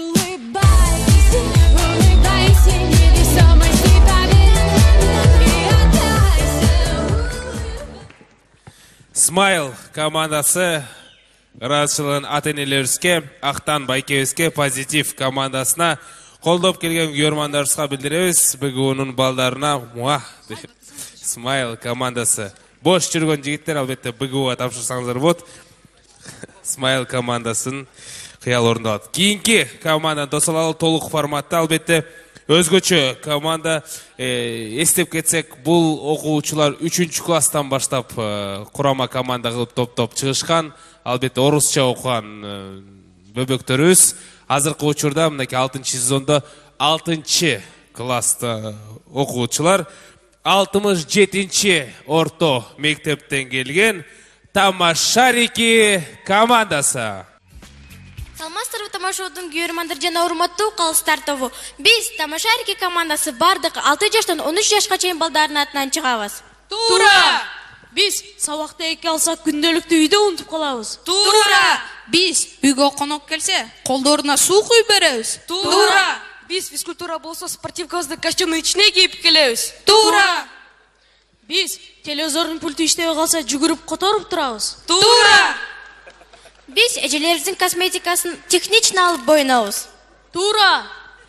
Speaker 1: Смайл командасы разышылын ата-энелерибизге, Ақтан Байкебизге, Позитив командасына колдоп келген көрмандарыбызга билдиребиз. БГУнун балдарына муа деп. Смайл командасы бош жүргөн жигиттер албетте БГУга тапшырсаңыздар болот. Смайл командасын кыял орундалат. Кийинки команданы тосалалы толук форматта албетте өзгөчө команда. Эстеп кетсек, бул окуучулар үчүнчү класстан баштап курама команда кылып топ-топ чыгышкан. Албетте орусча окуган бөбөктөрүбүз. Азыркы учурда мынакей алтынчы сезондо алтынчы класста окуучулар алтымыш жетинчи орто мектептен келген Тамашарики командасы.
Speaker 8: Саламатсыздарбы тамашоодун көрөрмандар жана урматтуу калыстар тобу. Биз Тамашарики командасы бардык алты жаштан он үч жашка чейин балдардын атынан чыгабыз.
Speaker 22: Туура! Биз сабакта эки алсак күндөлүктү үйдө унутуп калабыз.
Speaker 14: Туура! Биз үйгө конок келсе, колдоруна суу куюп беребиз.
Speaker 22: Туура! Биз физкультура болсо спортивкабызды костюмдун ичине кийип келебиз.
Speaker 14: Туура!
Speaker 22: Биз телевизордун пульту иштебей калса жүгүрүп которуп турабыз.
Speaker 14: Туура!
Speaker 8: Биз эжелерибиздин косметикасын технично алып боюнабыз.
Speaker 22: Туура!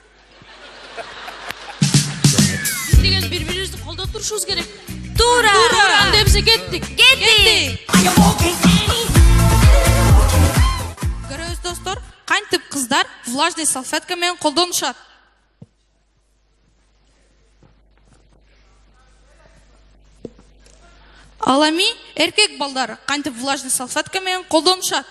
Speaker 22: Биз деген бири-бирибизди колдоп турушубуз керек.
Speaker 8: Туура!
Speaker 22: Анда эмсе кеттик.
Speaker 8: Кеттик!
Speaker 14: Көрөбүз достор, кантип кыздар влажный салфетка менен колдонушат. Ал эми эркек балдар кантип влажный салфетка менен колдонушат?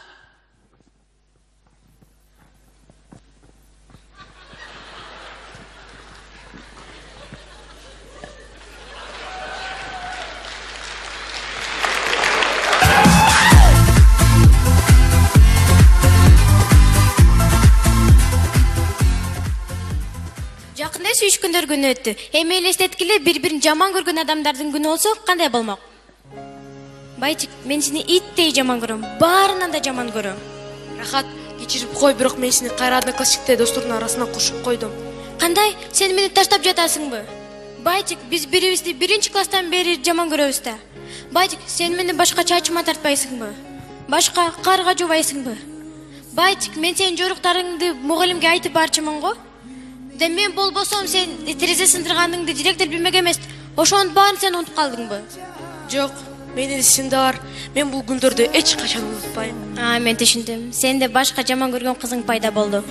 Speaker 2: Жакында сүйүшкөндөр күнү өттү. Эми элестеткиле бири-бирин жаман көргөн адамдардын күнү болсо кандай болмок? Байчик, мен сени иттей жаман көрөм. Баарынан да жаман көрөм.
Speaker 16: Рахат, кечирип кой, бирок мен сени кайра одноклассниктер достордун арасына кошуп койдум.
Speaker 2: Кандай? Сен мени таштап жатасыңбы? Байчик, биз бирибизди биринчи класстан бери жаман көрөбүз да. Байчик, сен мени башка чачыма тартпайсыңбы? Башка карга жубайсыңбы? Байчик, мен сенин жоруктарыңды мугалимге айтып барчымын го. Де мен болбосом сен терезе сындырганыңды директор билмек эмес. Ошонун баарын сен унутуп калдыңбы?
Speaker 16: Жок, менин эсимде бар. Мен бул күндөрдү эч качан унутпайм.
Speaker 2: А, мен түшүндүм. Сенде башка жаман көргөн кызың пайда болду.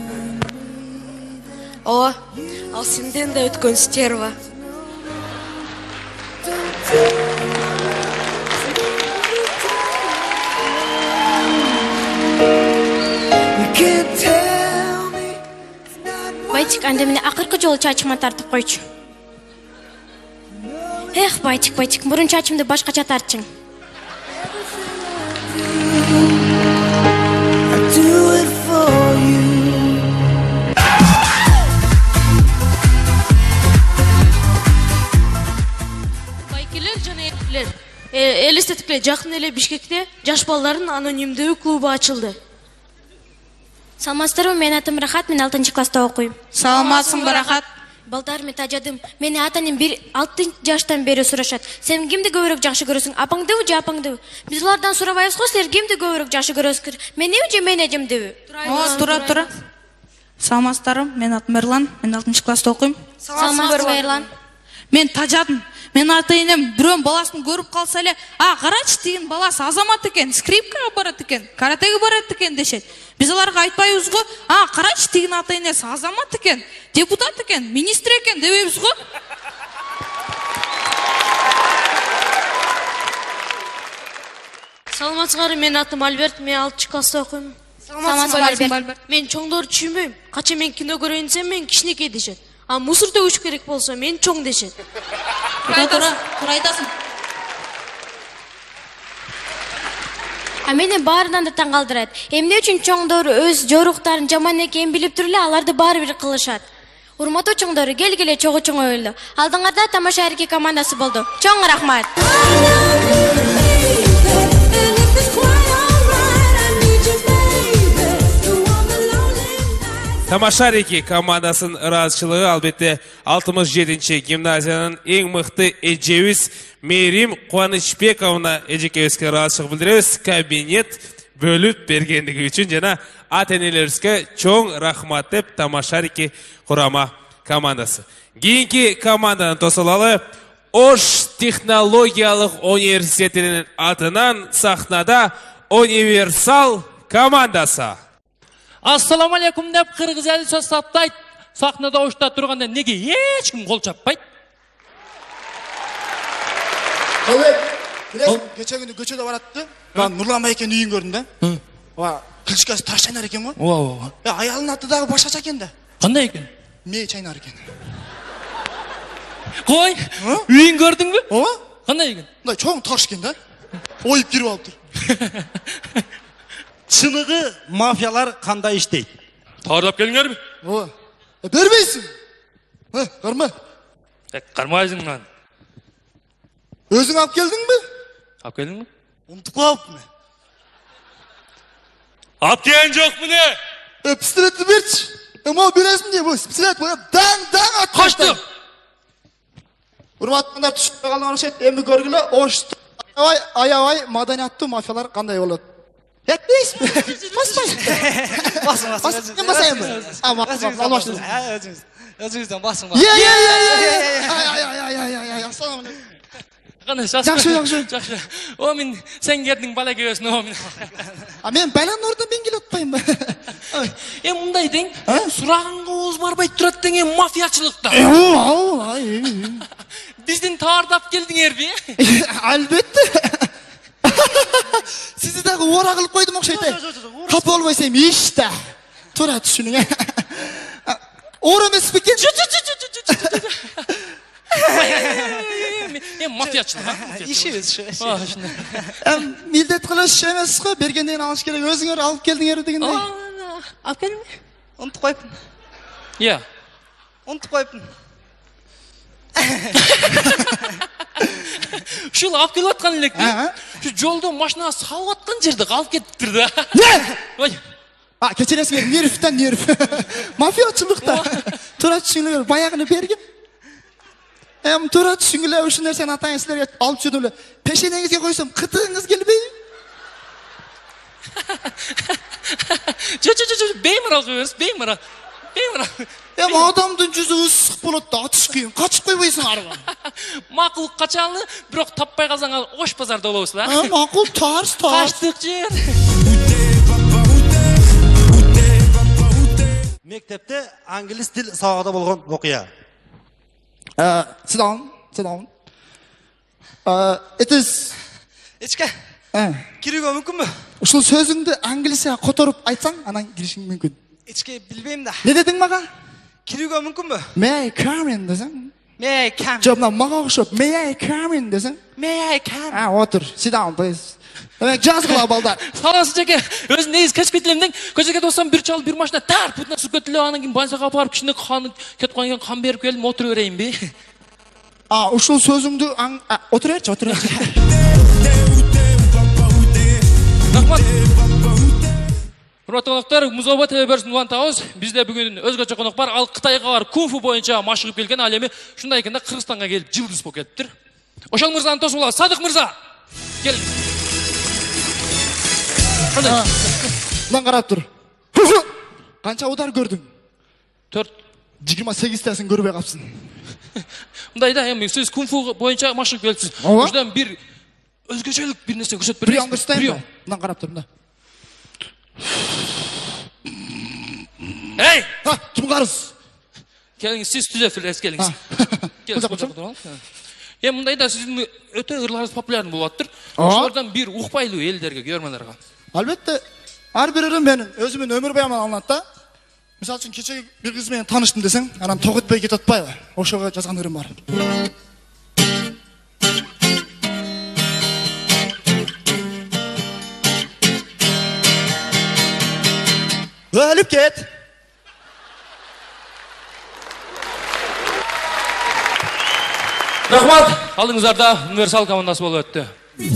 Speaker 16: Ооба, ал сенден да өткөн стерва.
Speaker 2: Байчик, анда мени акыркы жолу чачыма тартып койчу. Эх, Байчик, Байчик, мурун чачымды башкача тартчың.
Speaker 16: Байкелер жана эркектер, элестетикле жакын эле Бишкекте жаш балдардын анонимдүү клубу ачылды.
Speaker 2: Саламатсыздарбы, мен атым Рахат, мен алтынчы класста окуйм.
Speaker 16: Саламатсыңбы, Рахат?
Speaker 2: Балдар, мен тажадым. Мени атанын бир алты жаштан бери сурашат. Сен кимди көбүрөөк жакшы көрөсүң? Апаңдыбы же апаңдыбы? Биз алардан сурабайбыз го, силер кимди көбүрөөк жакшы көрөсүңөр? Мениби же мен эжемдиби?
Speaker 16: Ооба, тура, тура. Саламатсыздарбы, мен атым Эрлан, мен алтынчы класста окуйм.
Speaker 2: Саламатсызбы, Эрлан?
Speaker 16: Мен тажадым. Мен ата-энем бирөөнүн баласын көрүп калса эле, "А, карачы, тигин баласы азамат экен, скрипкага барат экен, каратеге барат экен" дешет. Биз аларга айтпайбыз го, "А, карачы, тигин ата-энеси азамат экен, депутат экен, министр экен" дебейбиз го. Саламатсыздарбы, мен атым Альберт, мен алтынчы класста окуйм.
Speaker 2: Саламатсызбы, Альберт?
Speaker 16: Мен чоңдорду түшүнбөйм. Кача мен кино көрөйүн десем, мен кичинекей дешет. А мусор төгүш керек болсо, мен чоң дешет. Тура, тура, тура айтасың.
Speaker 2: А мени баарынан да таң калтырат. Эмне үчүн чоңдор өз жоруктарын жаман экенин билип туруп эле аларды баары бир кылышат? Урматтуу чоңдор, келгиле чогуу чоң ойло. Алдыңарда тамаша эркек командасы болду. Чоң рахмат.
Speaker 1: Тамаша Реки командасынын ыраазычылыгы албетте алтымыш жетинчи гимназиянын эң мыкты эжебиз Мерим Кубанычбековна эжекебизге ыраазычылык билдиребиз. Кабинет бөлүп бергендиги үчүн жана ата-энелерибизге чоң рахмат деп Тамаша Реки курама командасы. Кийинки команданы тосулалы Ош технологиялык университетинин атынан сахнада Универсал командасы.
Speaker 11: Ассаламу алейкум деп кыргыз эли сөз саптайт. Сахнада Ошта турганда неге эч ким кол чаппайт?
Speaker 7: Өлек, билесиң, кече күнү көчөдө баратты. Мен Нурлан байкенин үйүн көрдүм да. Ооба, кылчыкасы таш чайнар экен го.
Speaker 11: Ооба.
Speaker 7: Я, аялынын аты дагы башкача экен да.
Speaker 11: Кандай экен?
Speaker 7: Мээ чайнар экен.
Speaker 11: Кой, үйүн көрдүңбү?
Speaker 7: Ооба.
Speaker 11: Кандай экен?
Speaker 7: Мындай чоң таш экен да. Оюп кирип алыптыр.
Speaker 23: Чыныгы мафиялар кандай иштейт?
Speaker 11: Таардап келиңерби?
Speaker 7: Ооба. Бербейсиң. Ха, карма.
Speaker 11: Кармайсың.
Speaker 7: Өзүң алып келдиңби?
Speaker 11: Алып келдиңби?
Speaker 7: Унутуп калыптым.
Speaker 11: Алып келген жокмун э?
Speaker 7: Э, пистолетти берчи. Эмо бересиң деп, пистолет боя даң-даң атып.
Speaker 11: Качты.
Speaker 7: Урматтуу түшүнбөй калган окшойт. Эми көргүлө, Ош аябай, аябай маданияттуу мафиялар кандай болот? Этпейсиз? Баспайсың.
Speaker 19: Басың, басың.
Speaker 7: Мен басайын. Ама, алмаштым.
Speaker 19: Өзүңүз, өзүңүздөн басың.
Speaker 7: Е, е, е, е. Ай, ай, ай, ай, ай, ай, ассаламу алейкум.
Speaker 11: Кандай
Speaker 7: Жакшы, жакшы.
Speaker 11: Жакшы. О, мен сеңгердин бала кебесин, о мен.
Speaker 7: А мен байланын ордун мен келип атпаймынбы?
Speaker 11: Э, мындай дең, сураганга ооз барбай турат дең, мафиячылыкта.
Speaker 7: Ооба, ооба.
Speaker 11: Биздин таардап келдиңерби?
Speaker 7: Албетте. дагы ора кылып койдум окшойт. Капа болбойсуң иште. Тура түшүнүң. Ора эмес бекен.
Speaker 11: Эм мафиячылык, а?
Speaker 10: İşimiz şu.
Speaker 7: Эм милдет кылыш эмес го, бергенден алыш керек. Өзүңөр алып келдиңер дегендей.
Speaker 10: Алып келдим. Унутуп коюптун.
Speaker 11: Иә.
Speaker 10: Унутуп коюптун.
Speaker 11: Ушул алып келип аткан элек. Şu жолдо машина салып аткан жерде калып кетиптир да.
Speaker 7: Ой. А, кечиресиңер, нервтен нерв. Мафиячылыкта. Тура түшүңөр, баягыны бергем. Эм тура түшүңүлөр, ушул нерсени атайын силерге алып жүрдүм эле. Пешенеңизге койсом, кытыгыңыз келбей?
Speaker 11: Жо-жо-жо, беймарал кылыңыз, беймарал. Беймарал.
Speaker 7: Эм адамдын жүзү ысык болот да, атыш кыйын. Качып койбойсуңарбы?
Speaker 11: Макул качалы, бирок таппай калсаңар ош базарда болобуз да.
Speaker 7: Э, макул, тарс, тарс.
Speaker 11: Качтык жер.
Speaker 23: Мектепте англис тил сабагында болгон окуя.
Speaker 7: Uh, sit down, sit down. Uh, it is...
Speaker 10: Ичке, кирүүгө мүмкүнбү?
Speaker 7: Ушул сөзүңдү англисче которуп айтсаң, анан киришиң мүмкүн.
Speaker 10: Ичке билбейм да.
Speaker 7: Не дедиң мага?
Speaker 10: Кирүүгө мүмкүнбү?
Speaker 7: May I come in десең?
Speaker 10: May I come?
Speaker 7: Жок, мына мага окшоп, may I come in десең?
Speaker 10: May I come?
Speaker 7: А, отур, sit down, please. Демек, жазгыла балдар.
Speaker 11: Саламсыз жаке, өзү негиз кечип кетилем дең. Көчөгө тосам бир чал, бир машина тар, бутуна сүрүп кетилип, анан кийин больницага алып барып кичине қан кетип калган кан берип келдим, отура берейинби?
Speaker 7: А, ушул сөзүңдү отура берчи, отура берчи.
Speaker 11: Рахмат. Урматтуу коноктору, Музоба ТВ берсин улантабыз. Бизде бүгүн өзгөчө конок бар. Ал Кытайга барып кунг-фу боюнча машыгып келген, ал эми ушундай экенде Кыргызстанга келип жылдыз болуп кетиптир. Ошол мырзаны тосуп алабыз. Садык мырза. Келиңиз.
Speaker 7: Мындан карап тур. Канча удар көрдүң?
Speaker 11: төрт.
Speaker 7: жыйырма сегизтесин көрбөй капсың.
Speaker 11: Мындай да, эми сиз кунг-фу боюнча машыгып келипсиз. Ошондон бир өзгөчөлүк бир нерсе көрсөтүп бересиз.
Speaker 7: Бир understand. Мындан карап тур, мында.
Speaker 11: Эй!
Speaker 7: Ха, ким карыз?
Speaker 11: Келиңиз, сиз түзөп элесиз, келиңиз. Келиңиз. Эми мындай да сиздин өтө ырларыңыз популярный болуп атыптыр. Ошолордон бир укпайлуу элдерге, көрөрмандарга.
Speaker 7: Албетте, ар бири менин өзүмдүн өмүр баянымдан алынат да. Мисалы үчүн кече бир кыз менен тааныштым десең, анан ток этпей кетип атпайбы? Ошого жазган ырым бар. Өлүп кет.
Speaker 11: Рахмат. Алдыңыздарда универсал командасы болуп өттү.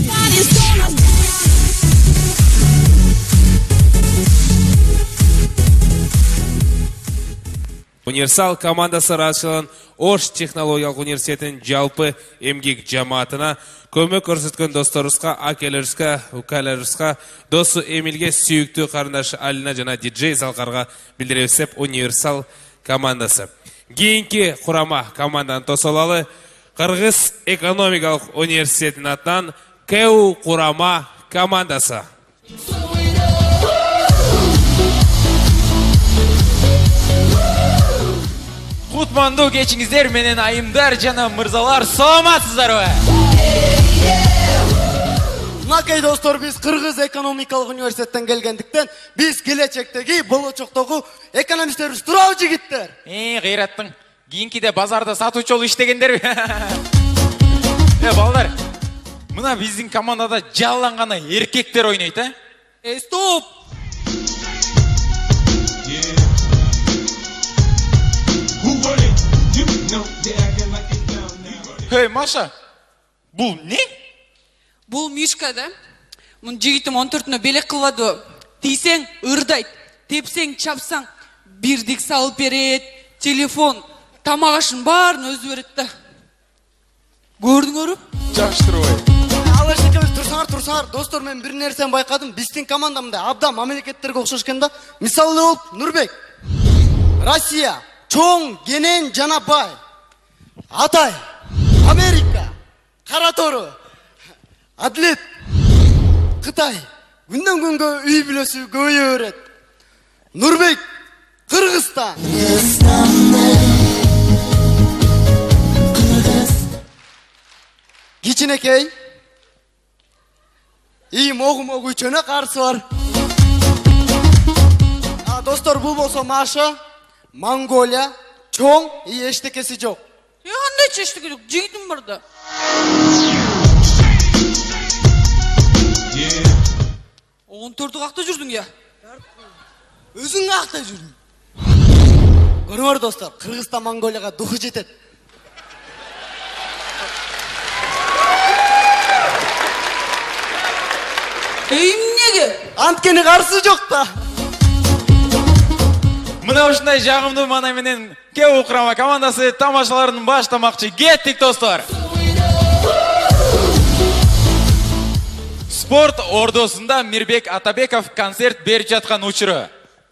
Speaker 1: Универсал командасы Расшылын Ош технологиялық университетінің жалпы эмгек жамаатына көмөк көрсөткөн досторубузга, акелерибизге, укалерибизге, досу Эмилге, сүйүктүү карындашы Алина жана диджей Залкарга билдиребиз деп Универсал командасы. Кийинки курама команданы тосолалы Кыргыз экономикалык университетинин атынан КЭУ курама командасы.
Speaker 4: Кутмандуу кечиңиздер менен айымдар жана мырзалар, саламатсыздарбы?
Speaker 6: Накай достор, биз Кыргыз экономикалык университеттен келгендиктен биз келечектеги болочоктогу экономисттерибиз туурабы жигиттер?
Speaker 4: Э, кыйраттың. Кийинкиде базарда сатуучу болуп иштегендерби? Э, балдар, мына биздин командада жалланган эркектер ойнойт, а?
Speaker 10: Э, стоп!
Speaker 4: Эй, Маша, бул не?
Speaker 20: Бул Мишка да. Мун жигитим он төртүнө белек кылбады. Тийсең ырдайт, тепсең чапсаң бирдик салып берет, телефон, тамак ашын баарын өзү берет да. Көрдүңөрбү?
Speaker 4: Жаштырбай.
Speaker 6: Алар экөөбүз турсаңар, турсаңар, достор, мен бир нерсени байкадым. Биздин командамда абдан мамлекеттерге окшош экен да. Мисалы болуп Нурбек, Россия, чоң, кенен жана бай. Атай, Америка, Каратору, Адлет, Кытай, күндөн күнгө үй бүлөсү көбөйө берет. Нурбек, Кыргызстан. Кичинекей, ии могу могу чөне карсы бар. А достор, бул болсо Маша, Монголия, чоң, ии эчтекеси жок.
Speaker 20: Е, кандай чештеке жок, жигитим бар да. он төртү какта жүрдүң я?
Speaker 6: Өзүң какта жүрдүң? Көрүңөр достор, Кыргызстан Монголияга духу жетет.
Speaker 20: Эй, эмнеге?
Speaker 6: Анткени карсы жок да.
Speaker 4: Мына ушундай жагымдуу маана менен КЭУ Курама командасы тамашаларын баштамакчы. Кеттик достор. Спорт ордосунда Мирбек Атабеков концерт берип жаткан учуру.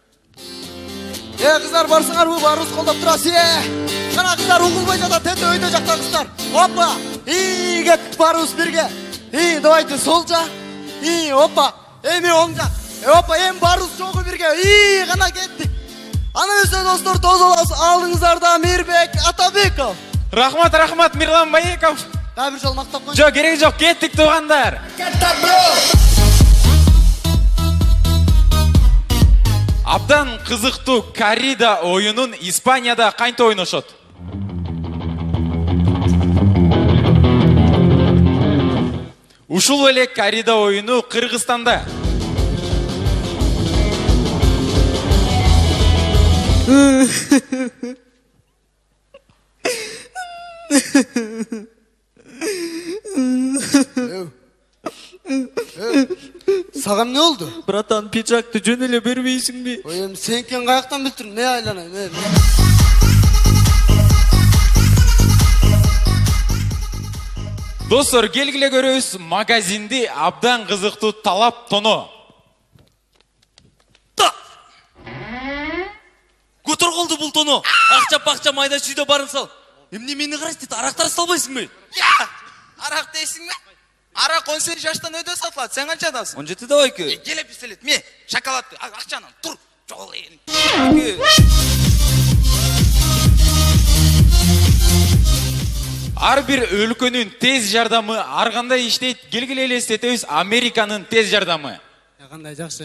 Speaker 6: Э, кыздар, барсыңарбы? Баарыбыз колдоп турасыз. Э, кана кыздар угулбай жатат, тете өйдө жакта кыздар. Опа! И, кеттик баарыбыз бирге. И, давайте сол жак. И, опа! Эми оң жак. Э, опа, эми баарыбыз чогуу бирге. И, кана кеттик. Ана өсө достор, тозолос алдыңыздарда Мирбек Атабеков.
Speaker 4: Рахмат, рахмат, Мирлан Баеков.
Speaker 6: Дагы бир жол мактап коюңуз.
Speaker 4: Жок, кереги жок, кеттик туугандар. Абдан кызыктуу коррида оюнун Испанияда кантип ойношот? Ушул эле коррида оюну Кыргызстанда.
Speaker 6: Сага эмне болду?
Speaker 19: Братан, пиджакты жөн эле бербейсиңби?
Speaker 6: Ой, эми сен кен каяктан билип туруң? Не айланайм, э?
Speaker 4: Достор, келгиле көрөбүз магазинди абдан кызыктуу талап тоно.
Speaker 19: Көтөр колду бул тоно. Акча пакча майда чүйдө барын сал. Эмне мени карайсың дейт, арактар салбайсыңбы?
Speaker 12: Я! Арак дейсиңби? Арак он сегиз жаштан өйдө сатылат. Сен канча адасың?
Speaker 19: он жетиде байке.
Speaker 12: Келе пистолет, ме, шоколадты, акчанан тур. Жол эн.
Speaker 4: Ар бир өлкөнүн тез жардамы ар кандай иштейт. Келгиле элестетебиз Американын тез жардамы.
Speaker 6: Кандай жакшы.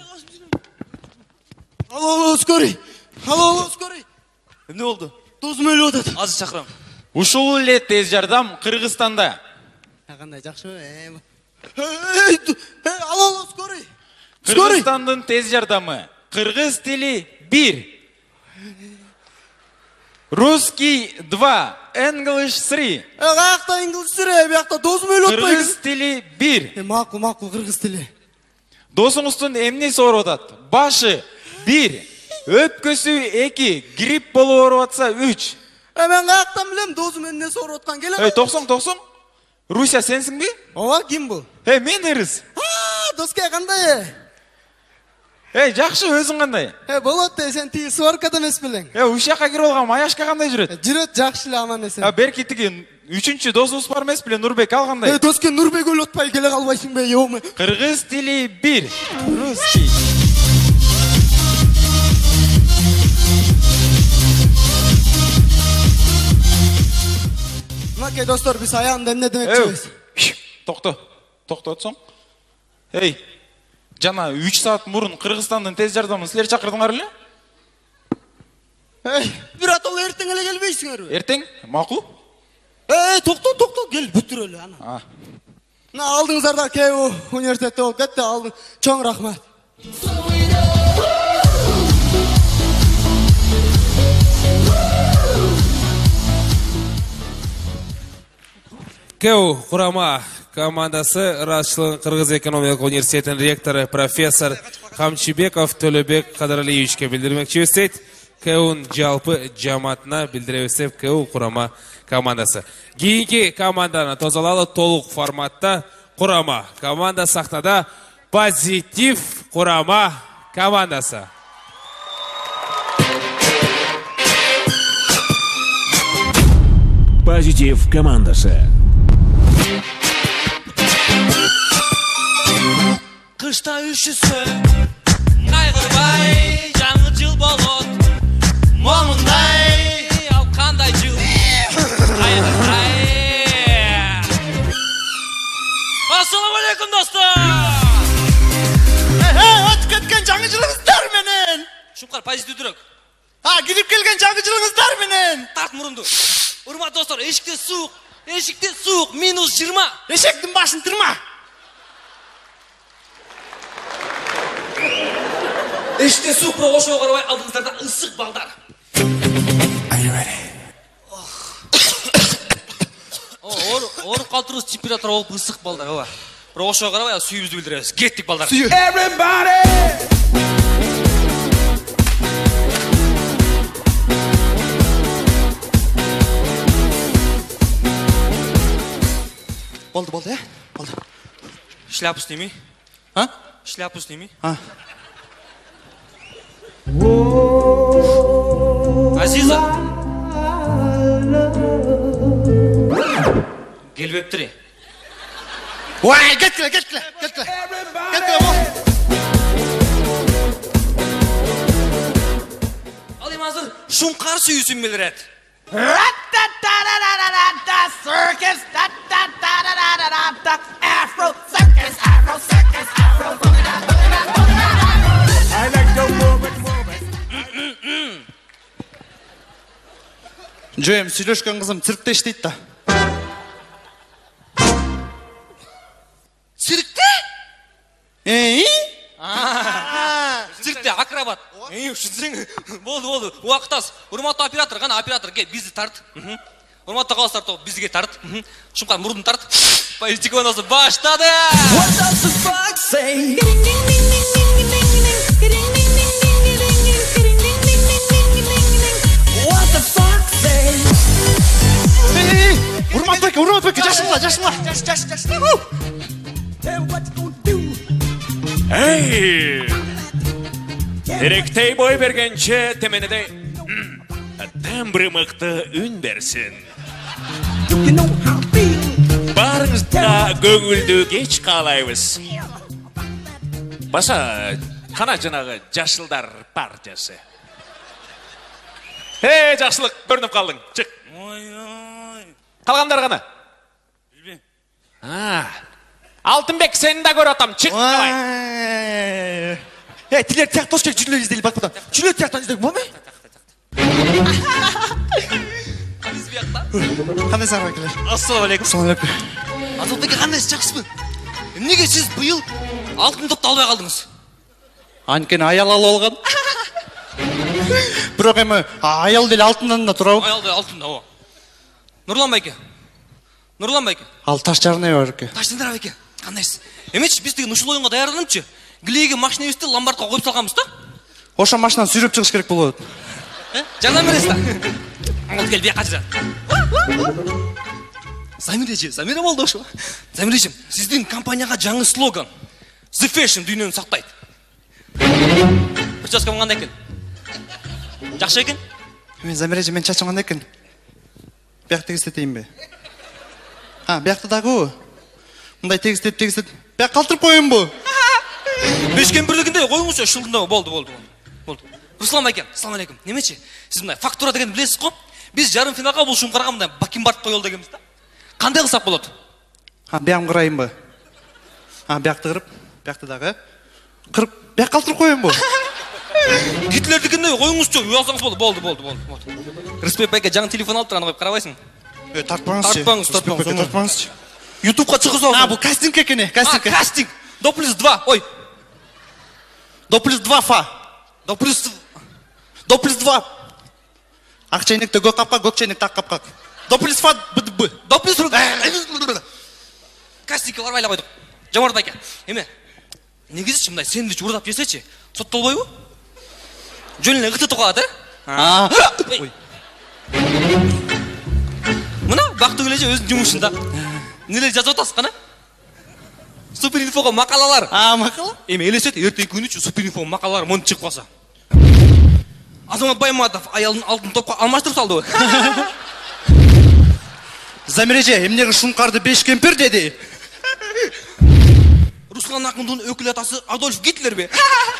Speaker 6: Алло, алло, скорый. Алло, алло, скорый.
Speaker 19: Эмне болду?
Speaker 6: Досум өлүп атат.
Speaker 19: Азыр чакырам.
Speaker 4: Ушул эле тез жардам Кыргызстанда.
Speaker 6: Кандай жакшы. Алло, алло, скорый.
Speaker 4: Кыргызстандын тез жардамы. Кыргыз тили бир. Русский два. English три.
Speaker 6: Э, каякта English три? Биякта досум өлүп атпайбы?
Speaker 4: Кыргыз тили бир.
Speaker 6: Э, макул, макул, кыргыз тили.
Speaker 4: Досуңуздун эмнеси ооруп атат? Башы бир. Өпкөсү эки. Грипп болуп ооруп атса үч.
Speaker 6: Э, мен каяктан билем досум эмнеси ооруп аткан? Келе.
Speaker 4: Эй, токсоң, токсоң. Руся сенсиңби?
Speaker 6: Ооба, ким бул?
Speaker 4: Эй, мен Эрис.
Speaker 6: А, доске кандай?
Speaker 4: Эй, жакшы, өзүң кандай?
Speaker 6: Э, болот да, сен тиги сваркада эмес белең?
Speaker 4: Э, ушакка кирип алган Маяшка кандай жүрөт?
Speaker 6: Жүрөт, жакшы эле, аман эсен.
Speaker 4: А берки тиги үчүнчү досубуз бар эмес беле, Нурбек, ал кандай?
Speaker 6: Э, доске Нурбек өлүп атпай келе калбайсыңбы, ёмы?
Speaker 4: Кыргыз тили бир. Русский.
Speaker 6: Мынакей достор, биз аягында эмне демекчибиз?
Speaker 4: Токто. Токтотсоң. Эй, жана үч саат мурун Кыргызстандын тез жардамын силер чакырдыңар эле?
Speaker 6: Эй, бират, ол эртең эле келбейсиңерби?
Speaker 4: Эртең? Макул?
Speaker 6: Эй, токто, токто, кел, бүтүр эле ана. Мына алдыңыздарда КЭУ университети болуп кетти, алдың. Чоң рахмат.
Speaker 1: КЭУ Курама командасы Ырашчылык Кыргыз экономикалык университетинин ректору профессор Камчыбеков Төлөбек Кадыралиевичке билдирмекчибиз дейт. КЭУнун жалпы жамаатына билдиребиз деп КЭУ Курама командасы. Кийинки команданы тозалалы толук форматта Курама команда сахнада. Позитив Курама командасы.
Speaker 3: Позитив командасы.
Speaker 19: Кышта үшүсө кайгырбай жаңы жыл болот. Момундай ал кандай жыл кайгырбай. Ассаламу алейкум достор.
Speaker 9: позитив түрек.
Speaker 19: А, кирип келген жаңы жылыңыздар менен.
Speaker 9: Тарт мұрынды. Урмат достар, эшикте суық. Эшикте суық, минус жиырма.
Speaker 19: Эшектин башын тырма.
Speaker 9: Эшикте суық, бірақ ошоға қарабай алдыңыздарда ысық балдар. Орып қалтырыз температура болып ысық балдар. Бірақ ошоға қарабай сүйімізді білдіресіз. Кеттік балдар.
Speaker 19: Болды, болды, е? Болды.
Speaker 9: Шляпу сними.
Speaker 19: А?
Speaker 9: Шляпу сними.
Speaker 19: А.
Speaker 9: Азиза. Келбеп тұр.
Speaker 19: Ой, кеткіле, кеткіле, кеткіле. Кеткіле, бол.
Speaker 9: Ал ем азыр шұңқар сүйісін білірет.
Speaker 3: Circus, da da da da da da da da Afro circus, Afro circus, Afro boogie da boogie da boogie da. I like to move it, move it.
Speaker 19: Жөйем, сүйлөшкөн кызым циркте иштейт да.
Speaker 9: Циркте?
Speaker 19: Эй?
Speaker 9: Циркте акробат. Эй, ушинсең. Болду, болду. Убакыт аз. Урматтуу оператор, кана оператор кел, бизди тарт. Урматтуу калыстар топ, бизге тарт. Шумкан мурдун тарт. Поистиконосу баштады.
Speaker 3: What does the fuck say? What the fuck say?
Speaker 19: Урмат байке, урмат байке, жашымла, жашымла.
Speaker 3: Жаш, жаш, жаш. Hey, what you gonna do?
Speaker 1: Эй! Теректей бой бергенче теменеде тембрі мықты үн берсін. Барыңызға көңілді кеш қалайбыз. Баса, қана жаңағы жашылдар партиясы. Эй, жақсылық, көрініп қалдың, чық. Қалғандар қана?
Speaker 9: Білбейм.
Speaker 1: Алтынбек, сені да көр атам, чық қалай.
Speaker 19: Эй, тилер тияқ тош кек жүлі іздейлі бақ бұдан. Жүлі тияқтан іздейлі, бұл ме? Қандай сағыр әкелер?
Speaker 9: Ассалаумалейкум.
Speaker 19: Ассалаумалейкум.
Speaker 9: Азатбеке, қандай жақсымын? Неге сіз бұйыл алтын топты албай қалдыңыз?
Speaker 19: Анкен аял алу алған. Бірақ емі аял дел алтындан да тұрау.
Speaker 9: Аял дел алтында, о. Нұрлан байке. Нұрлан байке.
Speaker 19: Ал таш жарынай бар еке.
Speaker 9: Таш жарынай бар еке. Қандайсыз? Емеш, біз деген ұшыл ойынға даярданымчы. Глеге машина өсті ломбардқа қойып салғанбыз да?
Speaker 19: Оша машинаны сүйреп шығыш керек болады.
Speaker 9: Жардам бересіз да? Ол кел, бияқ қажыра. Замирежі, Замире болды ошу. Замирежім, сіздің компанияға жаңы слоган. The Fashion дүйнені сақтайды. Прическа мұңғанда екен. Жақшы екен?
Speaker 19: Мен Замирежі, мен чачым қанда екен. Бияқ тегістетейін бе? А, бияқты дағы о. Мұндай тегістет, тегістет. Бияқ қалтырып қойын бұ.
Speaker 9: Бешкен бірлігінде қойыңызшы, шылдында болды, болды. Болды. Руслан байкен, ассалам алейкум. Немече, сіз мұндай фактура деген білесіз қоп? Біз жарым финалға бұл шұңқарға мұндай бакенбард қойыл дегенбіз да? Қандай қылсақ болады?
Speaker 19: А, бияқым қырайын ба? А, бияқты қырып, бияқты дағы. Қырып, бияқ қалтырып қойын бұ.
Speaker 9: Гитлердікінде қойыңызшы, ұялсаңыз болды, болды, болды, болды. Рыспек байке жаңа телефон алып тұрғаны қойып қарабайсың.
Speaker 19: Е, тартпаңыз.
Speaker 9: Тартпаңыз, тартпаңыз.
Speaker 19: Тартпаңыз.
Speaker 9: Ютубқа шығыз алсын.
Speaker 19: А, бұл кастинг екене, кастинг.
Speaker 9: А, кастинг. До плюс два, ой.
Speaker 19: До плюс два фа.
Speaker 9: До плюс...
Speaker 19: До плюс два. Ақ чайнекті көк қапқа, көк чайнекті ақ қапқа. До плюс фа, бұд бұ.
Speaker 9: До плюс... Кастингке барбайлап қойдық. Жомарт байке. Еме, негізі шымдай сэндвич ұрдап жесечі, сотталбай бұ? Жөніне ғыты тұқалады, ә? Ой. Мұна, бақты көлеже өзінің жұмышында. Нелер жазып отасыз қана? Суперинфоға мақалалар.
Speaker 19: А, мақала?
Speaker 9: Еме, елесет, ерте күні үшін суперинфоға мақалалар мұны шығып қалса. Азамат Байматов аялын алтын топқа алмаштырып салды ғой.
Speaker 19: Замиреже, емнегі шұңқарды беш кемпір деді.
Speaker 9: Руслан Ақындың өкіл атасы Адольф Гитлер бе?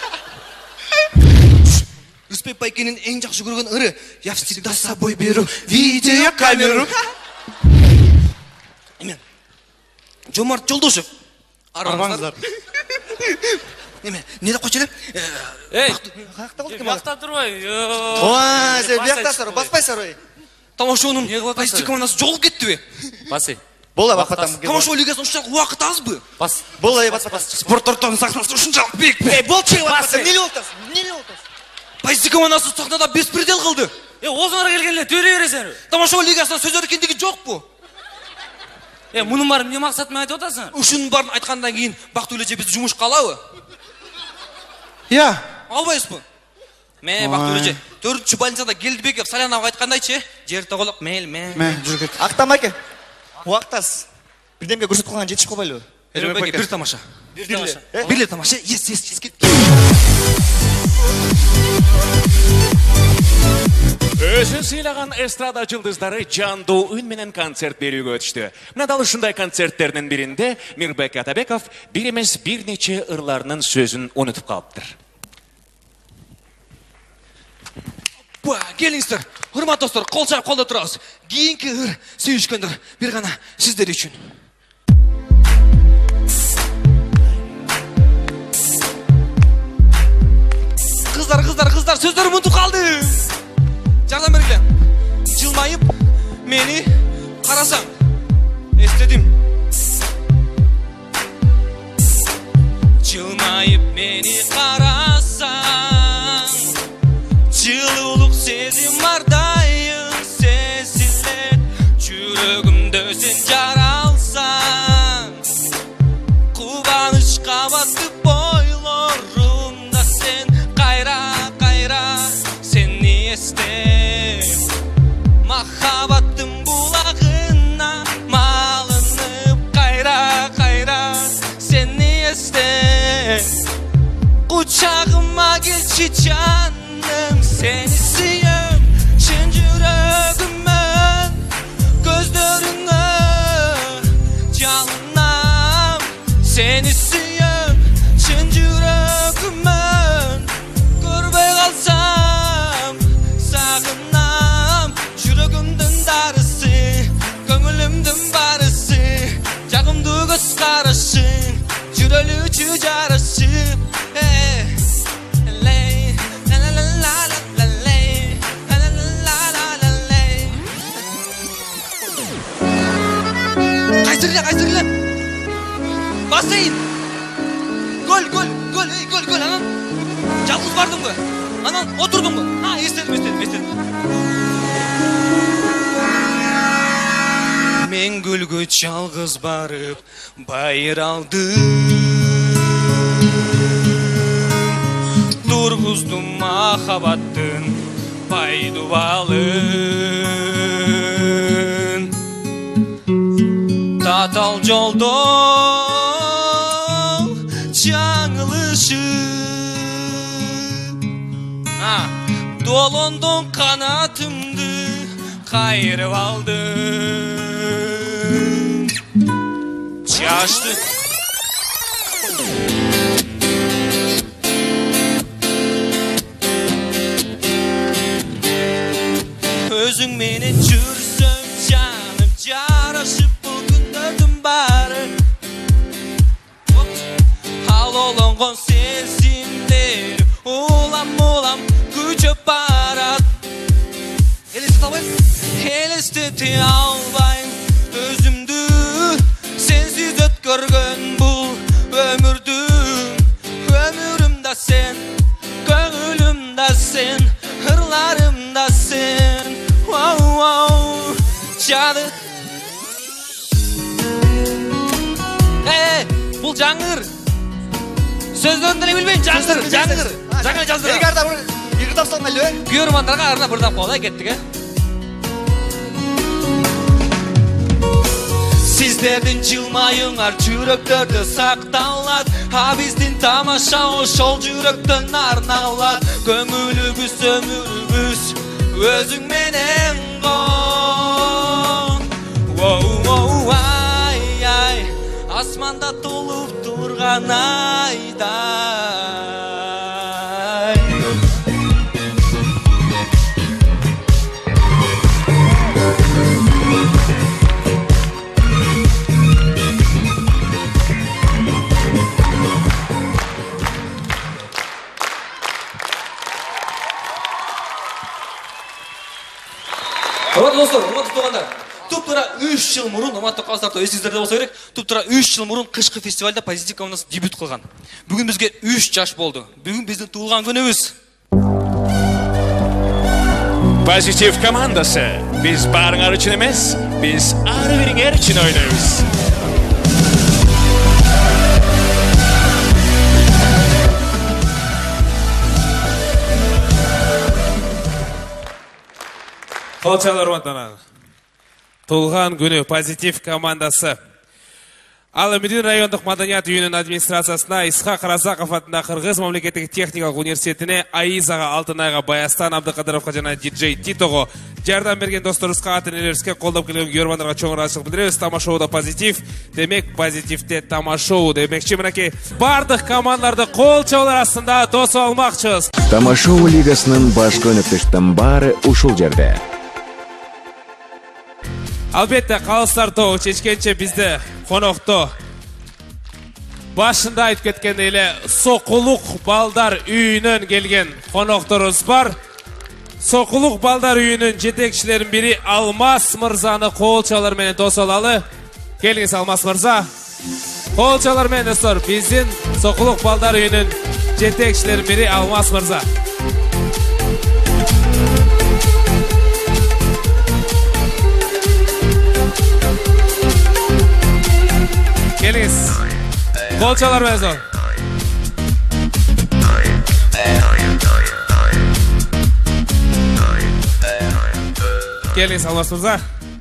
Speaker 9: Рыспек байкенің ең жақсы көрген ұры. Я всегда с собой беру видеокамеру. Емен, Жомарт Жолдошев.
Speaker 19: Арбаңыздар.
Speaker 21: неме не деп қойшы элем
Speaker 1: ей
Speaker 21: қаяқта болды кім
Speaker 1: бияқта тұрбай
Speaker 21: ой сен бияқтасың баспайсың ой
Speaker 9: тамашоның пайсы командасы жоғалып кетті бе
Speaker 21: басы бола бақпатам
Speaker 9: тамашо лигасы ұшақ уақыт аз бы
Speaker 21: бас бола баспатам
Speaker 9: спорт орталығының сахнасы ұшыншалық биік
Speaker 21: ей болчы баспатам неле болтасың неле болтасың
Speaker 9: пайсы командасы сахнада беспредел қылды
Speaker 1: е осыңарға келгенде төре бересің
Speaker 9: тамашо лигасынан сөз өркендігі жоқ бұл
Speaker 1: е мұның барын не мақсатымен айтып отырсың
Speaker 9: үшінің барын айтқандан кейін бақтөлеже бізді жұмысқа алауы
Speaker 21: иә
Speaker 9: албайсыз бұл мә бақтөлеже төртінші больницада келді бе кеп салянова айтқандай ше жер тоғылық мейл мә
Speaker 21: мә жүр кет ақтама ке уақытас бірдемге көрсетіп қалған жетішіп қалбайлы
Speaker 9: бір тамаша
Speaker 21: бірле
Speaker 9: бірле тамаша ес ес ес кет
Speaker 5: Өзін сыйлаған эстрада жылдыздары жандуу үн менен концерт берүүгө өтүштү. Мына дал ушундай концерттердин биринде Мирбек Атабеков бир эмес бир нече ырларынын сөзүн унутуп калыптыр.
Speaker 9: Ба, келиңиздер. Урматтуу достор, кол чаап колдо турабыз. Кийинки ыр сүйүшкөндөр бир гана сиздер үчүн. Кыздар, кыздар, кыздар, сөздөрүм унутуп калды. Жардам бергиле. Жылмайып мени карасаң. Эстедим. Жылмайып мени карасаң. Жылуулук сезим ардайын сезилет. Жүрөгүмдө сен жаралсаң. Кубанычка батып бойлорумда сен кайра кайра сени эстеп. Махаббаттың булагына малынып кайра кайра сени эстеп. Кучагыма келчи жаным сени сүйөм чын жүрөгүмөн көздөрүңө жалынам сени сүйөм чын жүрөгүмөн көрбөй калсам сагынам жүрөгүмдүн дарысы көңүлүмдүн барысы жагымдуу көз карашың жүрөлүүчү жарышып Кайсырле, кайсырле. Бассейн. Гол, гол, гол, ей, гол, гол, анан. Жалгыз бардың бы? Анан отурдуң бы? А, эстедим, эстедим, эстедим. Мен гүлгө жалгыз барып байыралдым. Тургуздум махаббаттын пайдубалын. Татал жолдо жаңылышып долондон канатымды кайрып алдым. Жашты өзүң менен жүрсөм жаным жарашып бары ал олонгон сезимдер улам улам күчөп барат. Элестете албайм, элестете албайм өзүмдү сенсиз өткөргөн бул өмүрдү. Өмүрүмдө сен, көңүлүмдө сен, ырларымда сен. Вау-вау, жады. Бұл жаңыр. Сөздерін деле билбейм, жаңыр, жаңыр. Жаңа жаздыр.
Speaker 21: Егерда бир тапсалма эле.
Speaker 9: Көрмандарға арна бир тап колай кеттик, э. Сиздердин жылмайыңар жүрөктөрдө сакталат, а биздин тамаша ошол жүрөктөн арналат. Көңүлүбүз, өмүрүбүз өзүң менен кон. Воу-воу, ай-ай, асманда толуп турган айдай. үч жыл мурун, урматтуу калыстар, эсиңиздерде болсо керек, туп тура үч жыл мурун кышкы фестивалда Позитив командасы дебют кылган. Бүгүн бизге үч жаш болду. Бүгүн биздин туулган күнүбүз.
Speaker 5: Позитив командасы. Biz barыңар үчүн эмес, biz ары бириңер үчүн ойнойбуз.
Speaker 1: Қолчалар урматтанан. Туулган күнү Позитив командасы. Ал Медин райондық маданият үйінің администрациясына Исхак Разаков атындағы Қырғыз мемлекеттік техникалық университетіне Аизаға, Алтынайға, Баястан Абдықадыровқа жана диджей Титоға жардам берген досторубузга, ата-энелерибизге колдоп келген көрөрмандарга чоң ыраазычылык билдиребиз. Тамашоуда позитив, демек позитивте тамашоо демекчи. Мынакей бардык командаларды кол чабуулар астында тосуп алмакчыбыз.
Speaker 13: Тамашоо лигасынын башкы өнөктөштөрүнүн баары ушул жерде.
Speaker 1: Албетте калыстар тобу чечкенче бизде конокто башында айтып кеткен эле Сокулук балдар үйүнөн келген конокторубуз бар. Сокулук балдар үйүнүн жетекчилеринин бири Алмаз мырзаны кол чабуулар менен тосуп алалы. Келиңиз Алмаз мырза. Кол чабуулар менен достор, биздин Сокулук балдар үйүнүн жетекчилеринин бири Алмаз мырза. Келиңиz. Кол чабуулар менен зор. Келиңиз Алмаз мырза.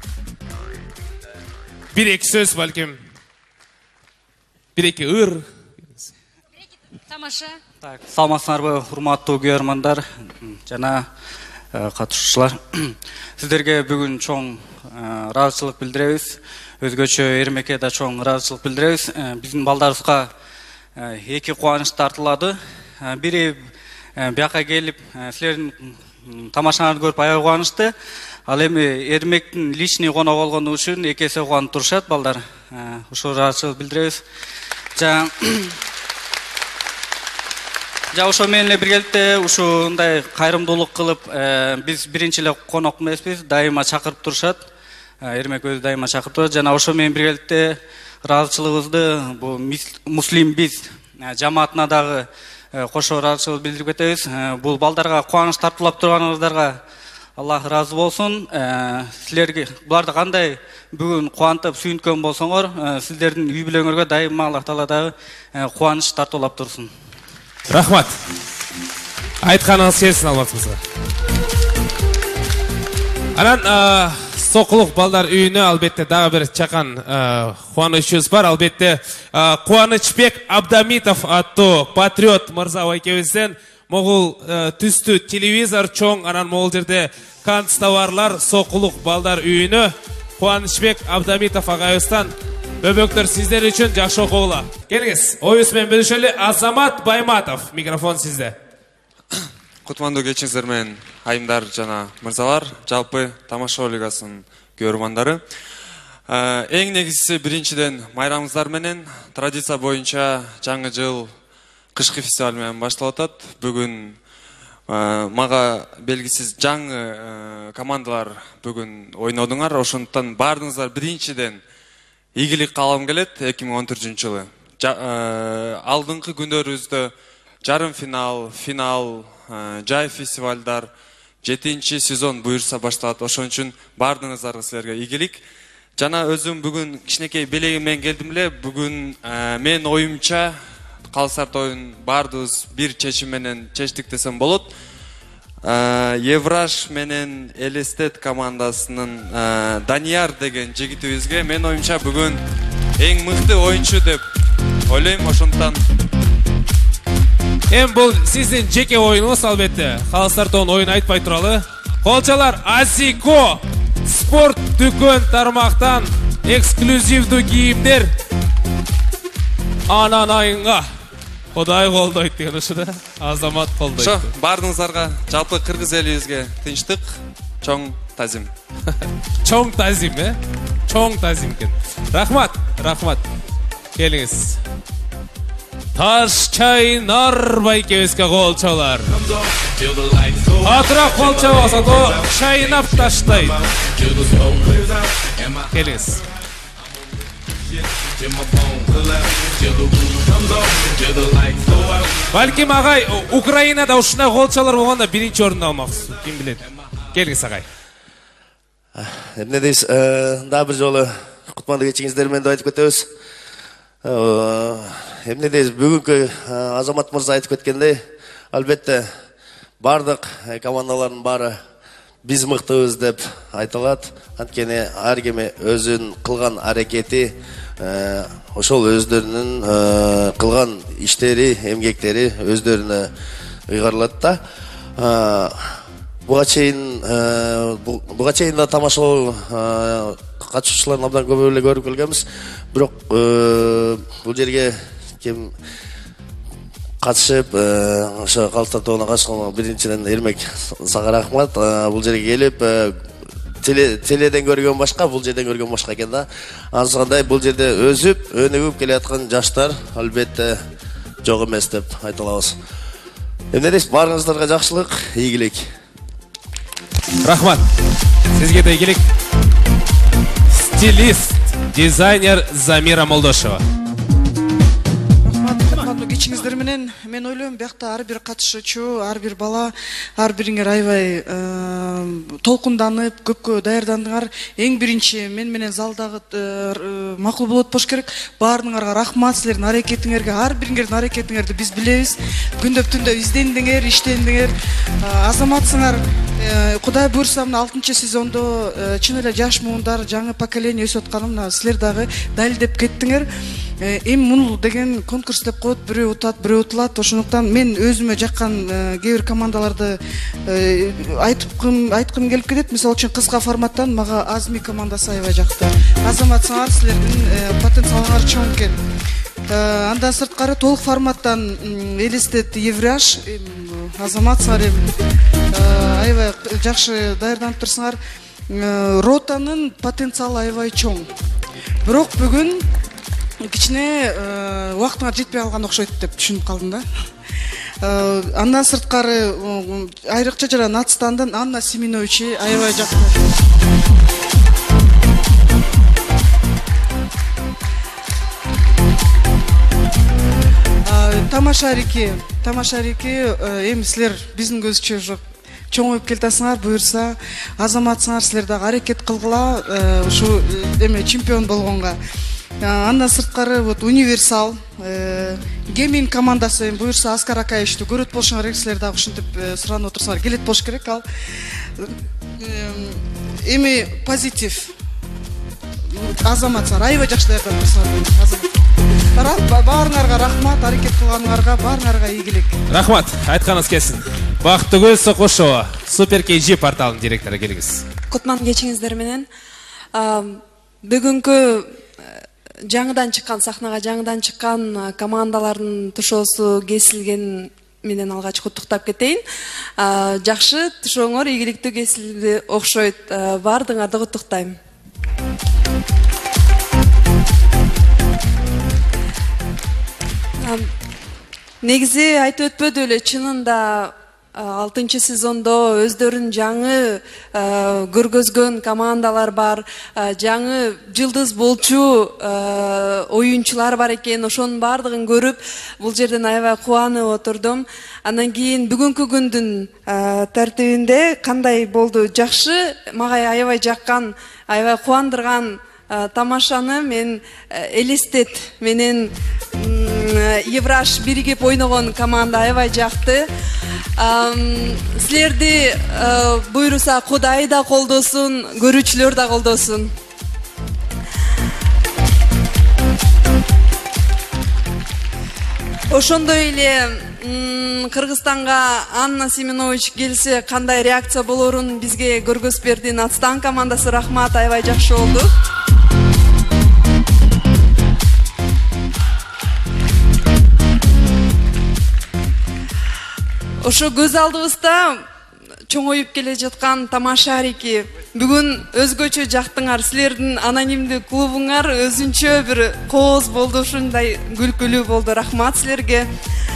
Speaker 1: Бир эки сөз балким. Бир эки ыр.
Speaker 15: Тамаша.
Speaker 18: Так, саламатсыздарбы, урматтуу көрөрмандар жана катышуучулар. Сиздерге бүгүн чоң ыраазычылык билдиребиз. Өзгөчө Эрмекке да чоң ыраазычылык билдиребиз. Биздин балдарыбызга эки кубаныч тартылады. Бири бияка келип, силердин тамашаңарды көрүп аябай кубанычты. Ал эми Эрмектин личный конок болгону үчүн эки эсе кубанып турушат балдар. Ушул ыраазычылык билдиребиз. Жа Жа ошо менен эле биргеликте ушундай кайрымдуулук кылып, биз биринчи эле конок эмеспиз, дайыма чакырып турушат. Эрмек өзү дайыма чакырып турат. Жана ошо менен биргеликте ыраазычылыгыбызды бул Муслим биз жамаатына дагы кошо ыраазычылык билдирип кетебиз. Бул балдарга кубаныч тартуулап турганыңыздарга Аллах ыраазы болсун. Силерге буларды кандай бүгүн кубантып сүйүнткөн болсоңор, сиздердин үй бүлөңөргө дайыма Аллах Таала дагы кубаныч тартуулап турсун.
Speaker 1: Рахмат. Айтканыңыз келсин Алмаз мырза. Анан Сокулук балдар үйүнө албетте дагы бир чакан кубанычыбыз бар. Албетте Кубанычбек Абдамитов аттуу патриот мырза экебизден могул түстүү телевизор чоң, анан могул жерде канцтоварлар Сокулук балдар үйүнө Кубанычбек Абдамитов агайыбыздан өбөктөр сиздер үчүн жакшы окугула. Келиңиз, оюбуз менен бөлүшөлү. Азамат Байматов, микрофон сизде.
Speaker 24: Кутмандуу кечиңиздер менен айымдар жана мырзалар, жалпы тамашоо лигасынын көрөрмандары. Эң негизгиси биринчиден майрамыңыздар менен традиция боюнча жаңы жыл кышкы фестиваль менен башталып атат. Бүгүн мага белгисиз жаңы командалар бүгүн ойнодуңар. Ошондуктан баарыңыздар биринчиден ийгилик каалгым келет. эки миң он төртүнчү жылы алдыңкы күндөрүбүздө жарым финал, финал, жай фестивалдар, жетинчи сезон буюрса башталат. Ошон үчүн бардыңыздарга силерге ийгилик. Жана өзүм бүгүн кичинекей белегим менен келдим эле. Бүгүн мен оюмча калыстар тоюн бардыбыз бир чечим менен чечтик десем болот. Евраш менен Элестет командасынын Данияр деген жигитибизге мен оюмча бүгүн эң мыкты оюнчу деп ойлойм. Ошондуктан
Speaker 1: Эм бул сиздин жеке оюнуңуз, албетте. Калыстар тоонун оюн айтпай туралы. Колчалар Азико спорт дүкөн тармактан эксклюзивдүү кийимдер анан айынга Кудай колдойт деген ушу да. Азамат колдойт.
Speaker 24: Ошо бардыңыздарга жалпы кыргыз элибизге тынчтык, чоң тазим.
Speaker 1: Чоң тазим, э? Чоң тазим экен. Рахмат, рахмат. Келиңиз. Таш чайнар байкебезге кол чалар. Атырақ кол чабаса, то чайнап таштайт. Келіңіз. Балким ағай, Украинада ушундай кол чалар болгондо биринчи орунду алмаксыз. Ким билет? Келіңіз ағай.
Speaker 8: Эмне дейсиз, дагы бир жолу кутмандуу кечиңиздер менен айтып кетебиз. Эмне дейсиз, бүгүнкү Азамат мырза айтып кеткендей, албетте бардык командалардын баары биз мыктыбыз деп айтылат. Анткени ар кими өзүнүн кылган аракети, ошол өздөрүнүн кылган иштери, эмгектери өздөрүнө ыйгарылат да. Буга чейин буга чейин да тамашалоо катышуучуларын абдан көп эле көрүп келгенбиз. Бирок бул жерге ким катышып, ошо калыстар тобуна катышкан биринчиден Эрмек сага рахмат. Бул жерге келип теледен көргөн башка, бул жерден көргөн башка экен да. Анысыкандай бул жерде өсүп, өнүгүп келе аткан жаштар албетте жок эмес деп айта алабыз. Эмне дейсиз, баарыңыздарга жакшылык, ийгилик.
Speaker 1: Рахмат. Сизге де игилик. Стилист, дизайнер Замира Молдошева.
Speaker 15: Кутмандуу кечиңиздер менен мен ойлойм, биякта ар бир катышуучу, ар бир бала, ар бириңер аябай толкунданып, көпкө даярдандыңар. Эң биринчи мен менен залдагы макул болот болуш керек. Баарыңарга рахмат, силердин аракетиңерге, ар бириңердин аракетиңерди биз билебиз. Күндөп түндөп издендиңер, иштендиңер. Азаматсыңар. Кудай буйрса, мына алтынчы сезондо чын эле жаш муундар, жаңы поколение өсүп атканы мына силер дагы далилдеп кеттиңер. Эми мун деген конкурс деп коет, бирөө утат, бирөө утулат. Ошондуктан мен өзүмө жаккан кээ бир командаларды айткым айткым келип кетет. Мисалы үчүн кыска форматтан мага Азми командасы аябай жакты. Азаматсыңар, силердин потенциалыңар чоң экен. Андан сырткары толук форматтан Элистет Евраш, Азаматсыңар аябай жакшы даярданып турсуңар. Ротанын потенциалы аябай чоң. Бирок бүгүн кичине убактыңар жетпей калган окшойт деп түшүнүп калдым да. Андан сырткары айрыкча жана Нацстандан Анна Семенович аябай жакшы. Тамашарики, тамашарики, эми силер биздин көзчө жок чоңоюп келатасыңар, буйрса Азаматсыңар, силер дагы аракет кылгыла, ушу эме чемпион болгонго. Андан сырткары вот универсал, гейминг командасы буйрса Аскар Акаевичти көрөт болушуңар керек, силер дагы ушинтип суранып отурсуңар, келет болуш керек. Ал эми позитив. Азаматсыңар аябай жакшы даярданып турсуңар. Баарыңарга рахмат, аракет кылганыңарга баарыңарга ийгилик.
Speaker 1: Рахмат, айтканыңыз келсин. Бактыгүл Сокушова, Супер кей джи порталынын директору, келиңиз.
Speaker 17: Кутман кечиңиздер менен бүгүнкү жаңыдан чыккан сахнага жаңыдан чыккан командалардын тушоосу кесилген менен алгач куттуктап кетейин. Жакшы тушооңор ийгиликтүү кесилди окшойт. Баардыгыңарды куттуктайм. Негизи айтып өтпөдү эле, чынында алтынчы сезондо өздөрүн жаңы көргөзгөн командалар бар, жаңы жылдыз болчу оюнчулар бар экен. Ошонун баардыгын көрүп, бул жерден аябай кубанып отурдум. Андан кийин бүгүнкү күндүн тартибинде кандай болду? Жакшы, мага аябай жаккан, аябай кубандырган тамашаны мен Элистет менен Евраш биригип ойногон команда аябай жакты. Силерди буйруса Кудай да колдосун, көрүүчүлөр да колдосун. Ошондой эле Кыргызстанга Анна Семенович келсе кандай реакция болорун бизге көргөзүп берди. Нацстан командасы рахмат, аябай жакшы болду. Ошо көз алдыбызда чоңоюп келе жаткан тамашарики. Бүгүн өзгөчө жактыңар. Силердин анонимдүү клубуңар өзүнчө бир кооз болду, ушундай күлкүлүү болду. Рахмат силерге.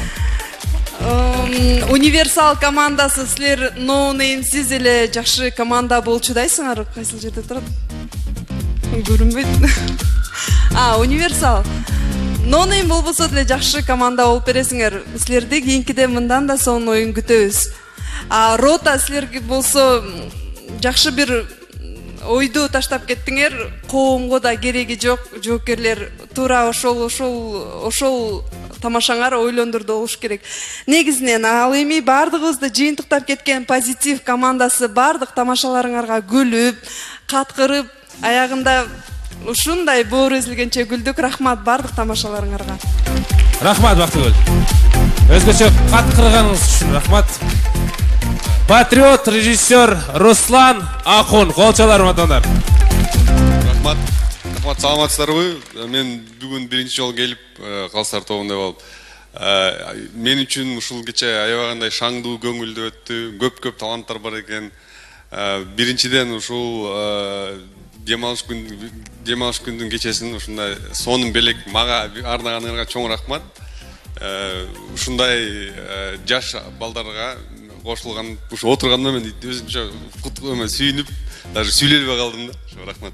Speaker 17: Универсал командасы, силер ноунеймсиз эле жакшы команда болчудайсыңар. Кайсыл жерде турат? Көрүнбөйт. А, Универсал. Ноунейм болбосо деле жакшы команда болуп бересиңер. Силерди кийинкиде мындан да сонун оюн күтөбүз. А Рота, силерге болсо жакшы бир ойду таштап кеттиңер. Коомго да кереги жок, жоокерлер туура ошол ошол ошол тамашаңар ойлондурду болуш керек. Негизинен ал эми бардыгыбызды жыйынтыктап кеткен позитив командасы бардык тамашаларыңарга күлүп, каткырып, аягында ушундай боор үзүлгенче күлдүк. Рахмат бардык тамашаларыңарга.
Speaker 1: Рахмат Бактыгүл. Өзгөчө каткырганыңыз үчүн рахмат. Патриот режиссер Руслан Акун, колчалар урматтуулар.
Speaker 2: Рахмат. Рахмат, саламатсыздарбы? Мен бүгүн биринчи жолу келип, Калыстар тобунда болуп. Мен үчүн ушул кече аябагандай шаңдуу, көңүлдүү өттү. Көп-көп таланттар бар экен. Биринчиден ушул демалыш күн демалыш күндүн кечесин ушундай сонун белек мага арнаганыңарга чоң рахмат. Ушундай жаш балдарга кошулган, ушу отурганда мен өзүмчө куткума сүйүнүп, даже сүйлөбөй калдым да. Рахмат.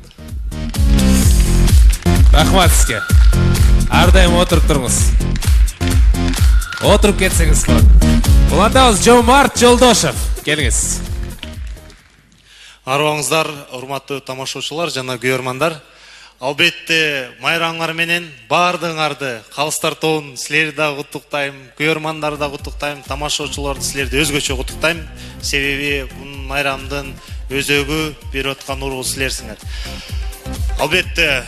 Speaker 1: Рахмат сизге. Ар дайым отуруп туруңуз. Отуруп кетсеңиз болот. Улантабыз Жомарт Жолдошев. Келиңиз.
Speaker 23: Арыбаңыздар, урматтуу тамашачылар жана көрөрмандар. Албетте майрамыңар менен бардыгыңарды, Калыстар тобун силерди да куттуктайм, көрөрмандарды да куттуктайм, тамашачыларды силерди өзгөчө куттуктайм. Себеби бул майрамдын өзөгү берип аткан ургу силерсиңер. Албетте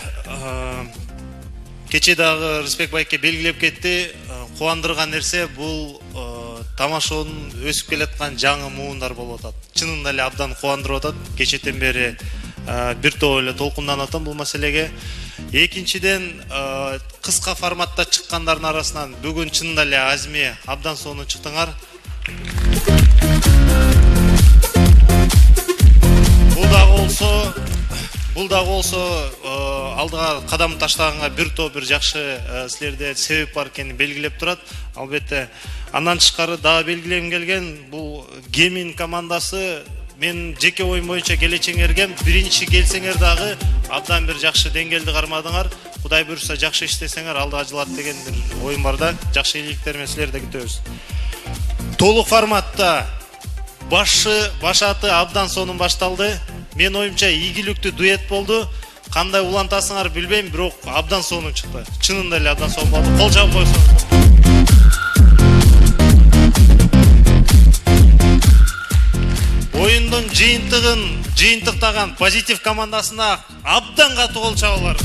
Speaker 23: кече дагы Рысбек байке белгилеп кетти, кубандырган нерсе бул тамашанын өсүп келаткан жаңы муундар болуп атат. Чынында эле абдан кубандырып атат. Кечетен бери бир топ эле толкунданып атам бул маселеге. Экинчиден, кыска форматта чыккандардын арасынан бүгүн чынында эле Азми абдан сонун чыктыңар. Бул дагы болсо Бул дагы болсо алдыга кадам таштаганга бир топ бир жакшы силерде себеп бар экенин белгилеп турат. Албетте андан тышкары дагы белгилегим келген бул Гемин командасы. Мен жеке оюм боюнча келечеңерге биринчи келсеңер дагы абдан бир жакшы деңгээлди кармадыңар. Кудай буйрса жакшы иштесеңер алда жылат деген бир оюм бар да. Жакшы ийгиликтер менен силерди күтөбүз. Толук форматта башы башаты абдан сонун башталды. Мен оюмча ийгиликтүү дуэт болду. Кандай улантасыңар билбейм, бирок абдан сонун чыкты. Чынында эле абдан сонун болду. Кол жаап койсоңуз. Оюндун жыйынтыгын жыйынтыктаган позитив командасына абдан катуу кол чабуулар.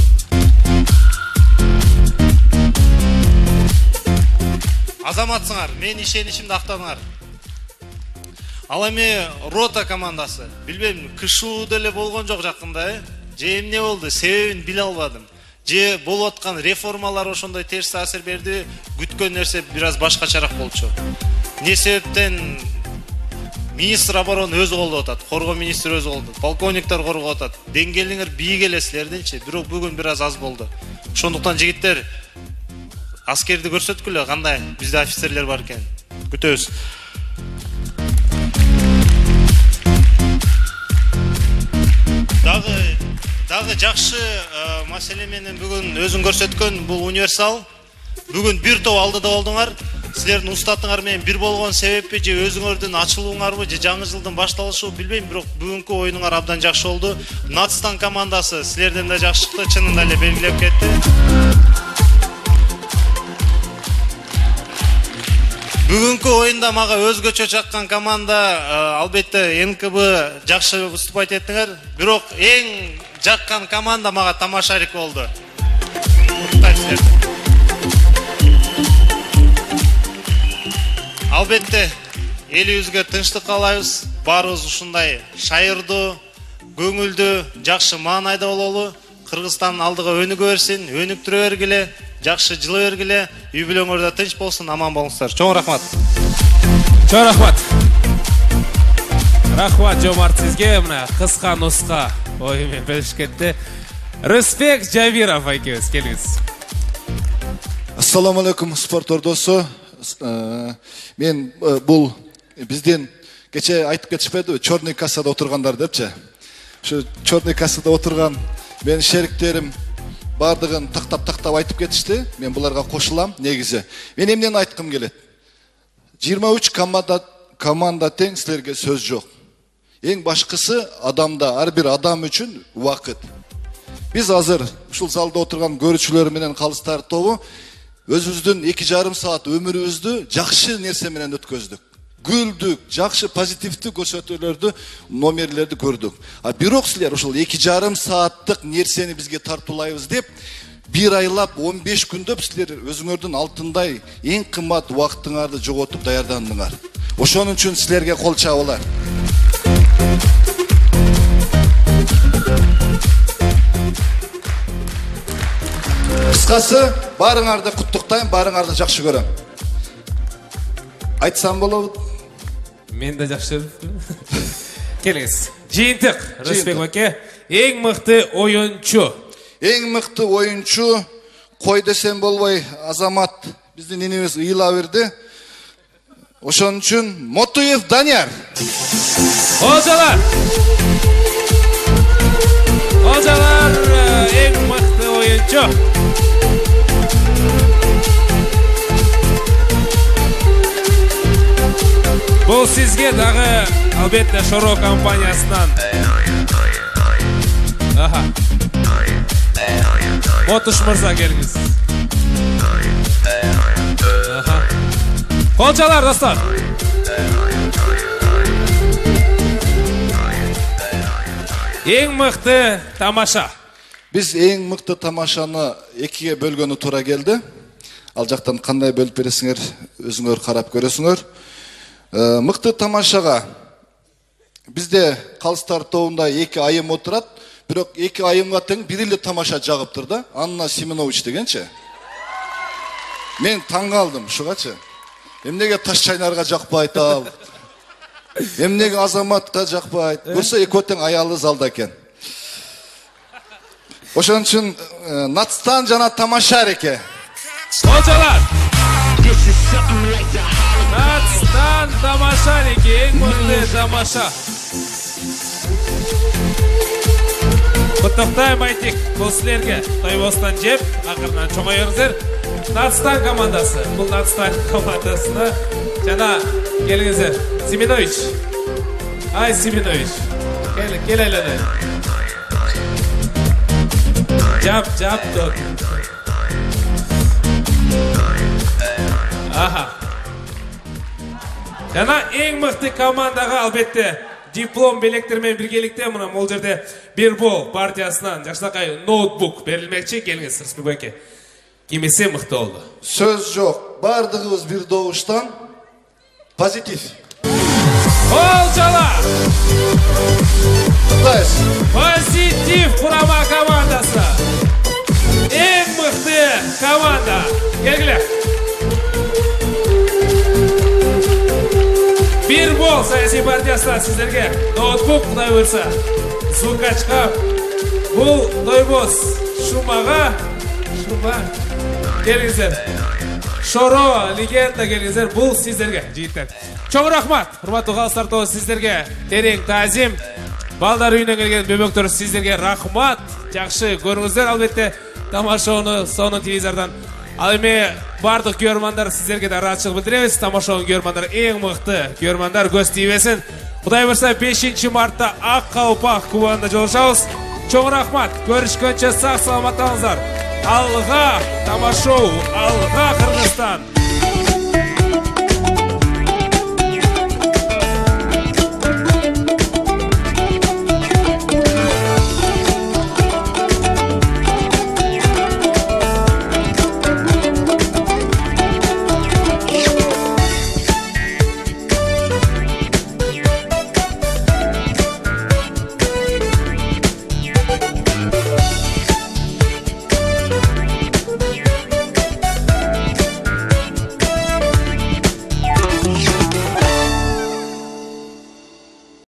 Speaker 23: Азаматсыңар, мен ишенишимди актадыңар. Ал эми Рота командасы. Билбейм, кышуу деле болгон жок жакында, э? Же эмне болду? Себебин биле албадым. Же болуп аткан реформалар ошондой терс таасир берди, күткөн нерсе бир аз башкачараак болчу. Не себептен министр обороны өзү колдоп атат, коргоо министри өзү колдоп, полковниктер коргоп атат. Деңгээлиңер бийик эле силердинчи, бирок бүгүн бир аз аз болду. Ошондуктан жигиттер аскерди көрсөткүлө, кандай бизде офицерлер бар экен. Күтөбүз. Дагы дагы жакшы маселе менен бүгүн өзүн көрсөткөн бул Универсал. Бүгүн бир топ алдыда болдуңар. Силердин устатыңар менен бир болгон себеппи же өзүңөрдүн ачылууңарбы же жаңы жылдын башталышы билбейм, бирок бүгүнкү оюнуңар абдан жакшы болду. Нацстан командасы силерден да жакшы чыкты, чынында эле белгилеп кетти. Бүгүнкү оюнда мага өзгөчө чаккан команда албетте эн ка бэ жакшы выступать эттиңер, бирок эң жаккан команда мага Тамашарик болду. Албетте элибизге тынчтык каалайбыз. Баарыбыз ушундай шайырдуу, көңүлдүү, жакшы маанайда бололу. Кыргызстан алдыга өнүгө берсин, өнүктүрө бергиле, жакшы жылы бергиле. Үй бүлөңөрдө тынч болсун, аман болуңуздар. Чоң рахмат.
Speaker 1: Чоң рахмат. Рахмат жомарт сизге, мына кыска нуска ой мен бериш кетти. Рысбек Жавиров айкебиз, келиңиз.
Speaker 7: Ассаламу алейкум, спорт ордосу. Мен бул бизден кече айтып кетишпедиби, черный кассада отургандар депчи. Şu черный кассада отурган менин шериктерим бардыгын тактап-тактап айтып кетишти. Мен буларга кошулам, негизи. Мен эмнени айткым келет? жыйырма үч команда команда тең, силерге сөз жок. Эң башкысы адамда, ар бир адам үчүн убакыт. Биз азыр ушул залда отурган көрүүчүлөр менен калыстар тобу өзүбүздүн эки жарым саат өмүрүбүздү жакшы нерсе менен өткөздүк. Güldük, жақшы позитивті көрсөтүүлөрдү, номерлерди көрдүк. А бирок силер ушул эки жарым сааттык нерсени бизге тартуулайбыз деп, бир айлап он беш күндөп силер өзүңөрдүн алтындай эң кымбат убактыңарды жоготуп даярдандыңар. Ошонун үчүн силерге кол чабуулар. Кыскасы, барыңарды куттуктайм, барыңарды жакшы көрөм. Айтсам болобу?
Speaker 1: Мен да жакшы көрөм. Келиңиз. Жыйынтык, Рысбек аке, эң мыкты оюнчу.
Speaker 7: Эң мыкты оюнчу, кой десем болбой, Азамат биздин инибиз ыйыла берди. Ошон үчүн Мотуев Данияр.
Speaker 1: Ожалар. Ожалар эң мыкты оюнчу. Бұл сізге дағы албетте Шоро компаниясынан. Аха. Мотуш мырза келіңіз. Аха. Қолчалар, достар. Ең мықты тамаша.
Speaker 7: Біз ең мықты тамашаны екіге бөлгөнү туура келди. Ал жактан кандай бөлүп бересиңер, өзүңөр карап көрөсүңөр. Мыкты тамашаға бізде Калыстар тобунда эки айым отурат, бирок эки айымга тең бир эле тамаша жагыптыр да. Анна Симонович дегенчи. Мен таң калдым ушугачы. Эмнеге таш чайнарга жакпайт ал? Эмнеге Азаматка жакпайт? Болсо экөө тең аялы залда экен. Ошон үчүн Натстан жана тамаша эреке.
Speaker 1: Ожалар. Натстан тамаша эреке, эң мыкты тамаша. Куттуктайм айтик бул силерге. Тойбостон жеп, акырынан чоңоюңуздар. Натстан командасы. Бул Натстан командасына жана келиңиздер. Семенович. Ай Семенович. Кел, кел айлады. Жап, жап, док. Аха. Жана эң мыкты командаға албетте диплом белектермен биргеликте мына могул жерде Бирбол партиясынан жакшынакай ноутбук берилмекчи. Келиңиз, Рысбек аке. Кимесе мыкты болду?
Speaker 7: Сөз жок. Бардыгыбыз бир добуштан позитив.
Speaker 1: Олжала!
Speaker 7: Куттайбыз.
Speaker 1: Позитив курама командасы. Эң мыкты команда. Келгиле. Бирбол саясий партиясынан сиздерге ноутбук кудай буйрса. Звукачка. Бул тойбоз шумага. Шума. Келиңиздер. Шоро легенда келиңиздер. Бул сиздерге жыйынтар. Чоң рахмат. Урматтуу Калыстар тобу сиздерге терең таазим. Балдар үйүнөн келген бөбөктөр сиздерге рахмат. Жакшы көрүңүздөр албетте тамашаны сонун телевизордон. Ал эми бардык көрөрмандар сиздерге да ыраазычылык билдиребиз. Тамашаны көрөрмандар эң мыкты көрөрмандар көз тийбесин. Кудай буйрса бешинчи мартта Ак Калпак кубанында жолугушабыз. Чоң рахмат. Көрүшкөнчө сак саламат болуңуздар. Алга тамашоу, алга Кыргызстан.